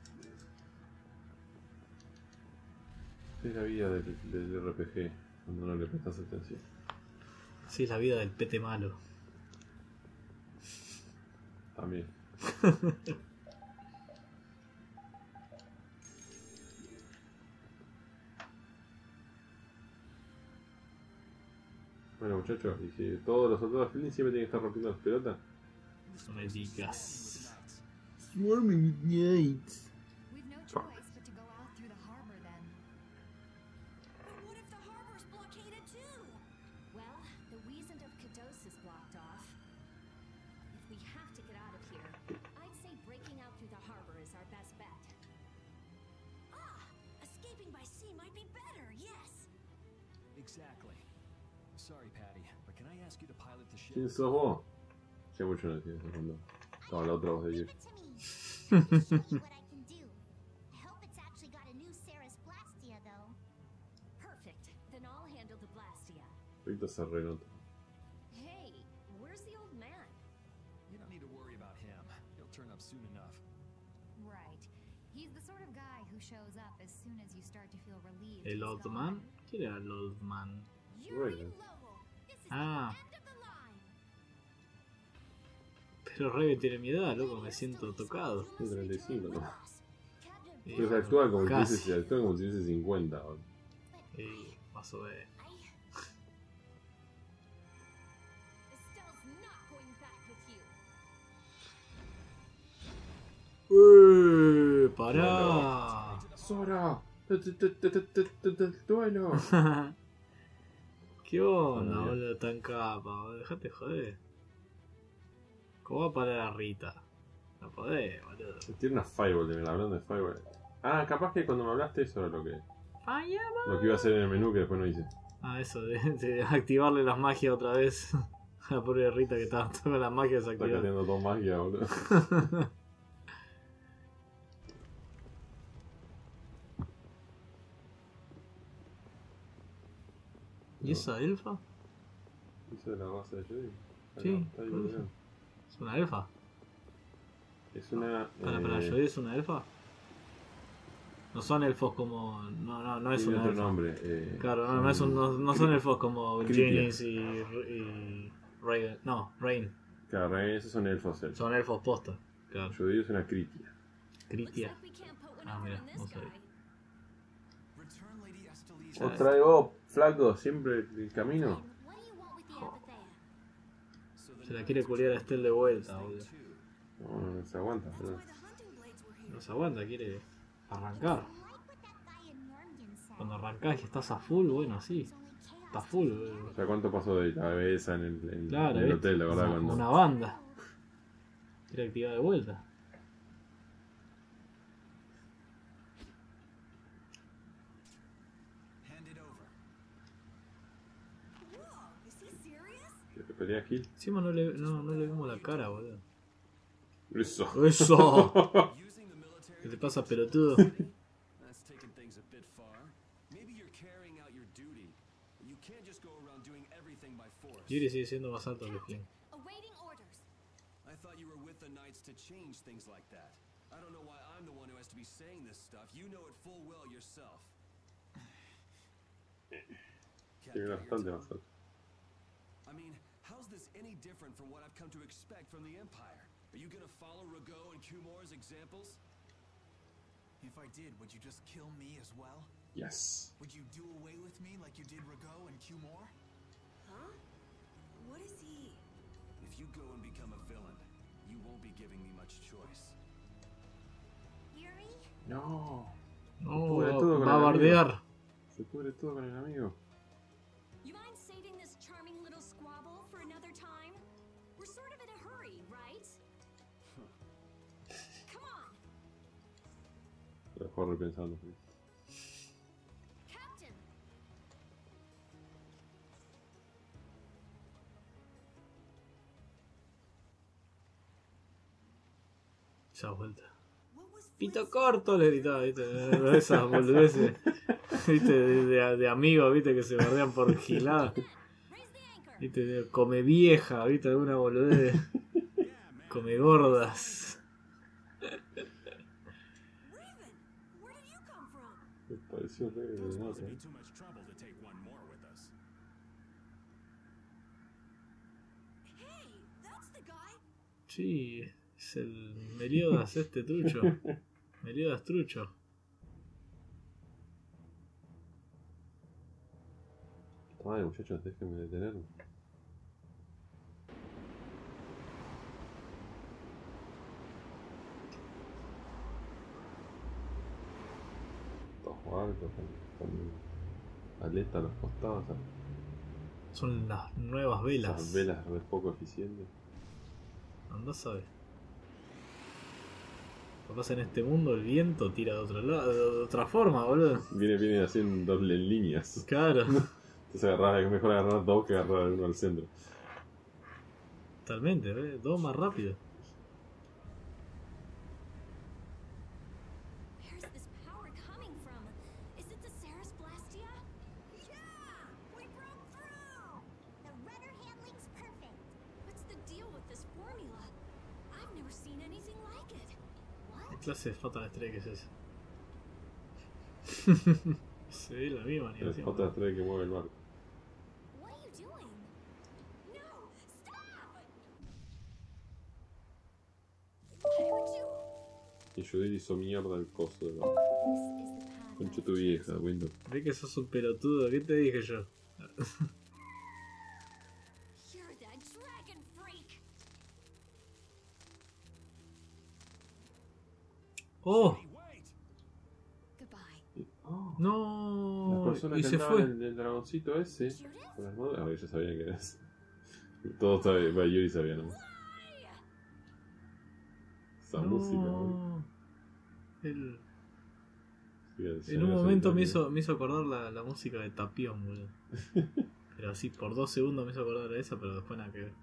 Esa es la vida del, del R P G cuando no le prestas atención. Así es la vida del pete malo. También. Bueno, muchachos, y si todos los soldados Flynn siempre tienen que estar rompiendo las pelotas. No me digas. Swarming Knights. We've no choice but to go out through the harbor then. But what if the harbor's blockaded too? Well, the Wiesent of Kados is blocked off. If we have to get out of here, I'd say breaking out through the harbor is our best bet. Ah, escaping by sea might be better, yes. Exactly. Sorry, Patty, but can I ask you to pilot the ship? ¿Quién sos vos? Sé mucho no tienes fondo. Estaba la otra voz de Leave Yuki. it to me. I can show you what I can do. I hope it's actually got a new Ceres Blastia, though. Perfect. Then I'll handle the Blastia. Ahorita se renota. Hey, where's the old man? You don't need to worry about him. He'll turn up soon enough. Right. He's the sort of guy who shows up as soon as you start to feel relieved. ¿El he's Old gone. Man? ¿Quién era el Old Man? Yuri Bueno. Lowell, this is Ah. the end of the line. Pero Raven tiene mi edad, loco, me siento tocado. Tiene treinta y cinco, ¿no? Eh, Pero se actúa como si casi. tuviese, se actúa como si tuviese cincuenta. boludo. Eh, más o menos. Estelle's not going back with you. ¡Eh! ¡Pará! ¡Sora! ¡Te- te- te- te- te- te- te- te- ¡Duelo! ¿Qué onda, Bueno, bien. boludo? Tan capa, boludo. Dejate joder. ¿Cómo va a parar a Rita? No podés, boludo. Tiene una Fireball, de- hablando de Fireball. Ah, capaz que cuando me hablaste eso era lo que, Fireball. lo que iba a hacer en el menú que después no hice. Ah, eso, de, de activarle las magias otra vez. A la pobre Rita que estaba con las magias Está desactivadas. cateando todo magia, boludo. ¿Y esa elfa? Hizo de la raza de Jedi. Acá, Sí, está ahí, por eso. boludo. ¿Es una elfa? Es una. Para, para, eh, ¿Jodie es una elfa? No son elfos como. No, no, no es tiene una otro elfa. nombre. eh, Claro, no, no, es un- no, no son elfos como Critia. Jennings y, y Rain. No, Rain. Claro, esos son elfos. elfos. Son elfos posta. Claro. Jedi es una Critia. Critia. Looks like we can't put one Ah, over mira, on this vamos a ver. guy. Return Lady Estellise. Os traigo flaco siempre el camino. What do you want with the Apathea? So the Se la quiere culiar a Estelle de vuelta, boludo. No, no, no se aguanta. That's boludo. why the hunting blades were here. No se aguanta, quiere arrancar. Like what that guy in Norngen said. Cuando arrancás y estás a full, bueno, sí. It's only chaos. Está full, boludo. O sea, ¿cuánto pasó de la belleza en el, en, Claro, en el ¿viste? hotel, la verdad? Una, Cuando... una banda. Quiere activar de vuelta. hand it over. Whoa, is he serious? ¿Que te pelea Gil? Encima no le, no, no le vemos la cara, boludo. Eso. ¡Eso! Using the military. ¿Qué te pasa, pelotudo? That's taking things a bit far. Maybe you're carrying out your duty. You can't just go around doing everything by force. Yuri sigue siendo más alto que Flynn. Awaiting orders. I thought you were with the Knights to change things like that. I don't know why I'm the one who has to be saying this stuff. You know it full well yourself. Tiene bastante más alto. I mean, how's this any different from what I've come to expect from the Empire? Are you gonna follow Rago and Kumor's examples? If I did, would you just kill me as well? Yes. Would you do away with me like you did Rago and Cumor? Huh? What is he? If you go and become a villain, you won't be giving me much choice. Yuri? No. No, Pudre todo con va a el bardear. Se cubre todo con el amigo. saving this charming little squabble for another time? We're sort of in a hurry, right? Come on, Lo dejó repensando. Captain. Ya vuelta. What was Pito corto le gritaba, viste, esas boludeces, viste, de, de, de amigos, viste, que se guardean por gilada, Raise the anchor. viste, de come vieja, viste, alguna boludez, come gordas. Raven? Where did you come from? Me pareció re de Supposed nota, to be ¿eh? too much trouble to take one more with us. Hey, that's the guy. Sí, es el Meliodas este trucho, Meliodas trucho. Ay, muchachos, déjenme detenerme. Dos barcos con, con aletas a los costados, Son las nuevas velas. las velas re poco eficientes. Andá a saber. Capaz en este mundo el viento tira de otro lado, de otra forma, boludo. Viene, viene así en doble líneas. Claro, Entonces agarrar, es mejor agarrar dos que agarrar uno al centro. totalmente, ¿ves? Dos más rápido. Where's this power coming from? Is it the Ceres Blastia? Yeah, we broke through. The rudder handling's perfect. What's the deal with this formula? I've never seen anything like it. ¿Qué clase de Fatal Stray que es ese? Se ve la misma Las animación. otras tres que mueve el barco. What are you doing? No! Stop! Why would you? Y Judith hizo mierda el coso del barco. This is the path. Concha tu vieja, Windows. Ve que sos un pelotudo, ¿qué te dije yo? You're that dragon freak! ¡Oh! Hey, wait! Goodbye. Oh, la ¡No! persona Y que se andaba fue. en el, el dragoncito ese. Judith? Con la armadura. Ah, ya sabían que era ese. Todos sabían, bueno, Yuri sabía, ¿no? Esa música, boludo. No. El- Sí, el En señor un momento me solitario. hizo, me hizo acordar la, la música de Tapión, boludo. Pero así por dos segundos me hizo acordar a esa, pero después nada que ver.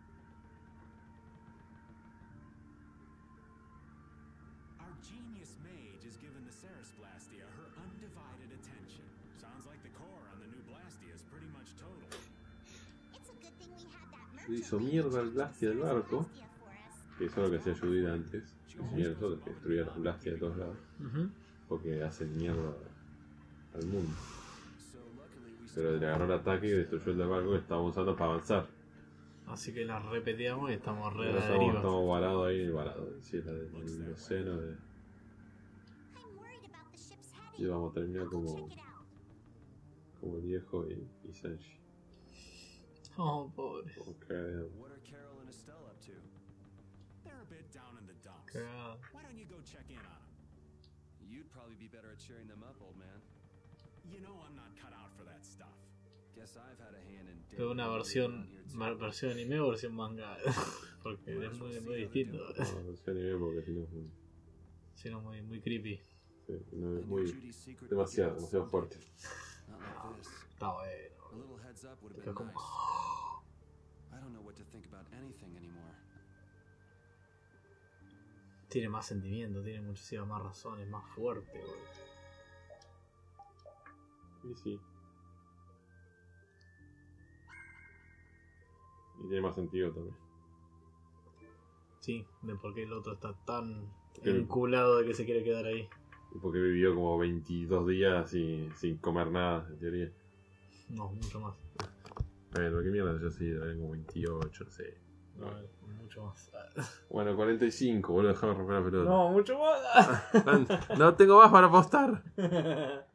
Our genius mage has given the Ceres Blastia her undivided attention. Sounds like the core on the new Blastia is pretty much total. It's a good thing we had that Le hizo merchant mierda al lady Blastia del Ceres barco. Blastia for us. Que eso es lo que hacía Judith antes. Que enseñaba a nosotros que destruía las Blastia de todos lados. Ujú. Porque hacen mierda al mundo. So luckily we Pero le agarró el ataque y destruyó el del barco que estábamos usando para avanzar. Así que la repetíamos y estamos re a Ahora la estamos, deriva. estamos varados ahí, varados. Sí, la del el océano. De, I'm worried about the ship's y heading. vamos a terminar I'll go como, check it out. como el viejo y, y Sanji. Oh, pobre. Como cagado. What are Carol and Estelle up to? They're a bit down in the dumps. Cagado. Why don't you go check in on them? You'd probably be better at cheering them up, old man. You know I'm not cut out for that stuff. Guess I've had a hand in Pero una versión, ma- versión anime o versión manga. Porque es muy, muy distinto. No, no sé anime porque si no es muy, Si no, muy, muy creepy. sí, no, I es knew muy Judy's secret demasiado, would be demasiado fuerte. Not like this. Está bueno. A little heads up would have Pero been como... nice. I don't know what to think about anything anymore. Tiene más sentimiento, tiene muchísimas más razones, más fuerte, boludo. Y sí. Y tiene más sentido también. Sí, de por qué el otro está tan Porque- enculado de que se quiere quedar ahí. Y porque vivió como veintidós días y, sin comer nada, en teoría. No, mucho más. Bueno, qué mierda, yo sí, eran como veintiocho, no sé. No, mucho más. Bueno, cuarenta y cinco, vuelvo a dejarme romper la pelota. No, mucho más. No tengo más para apostar.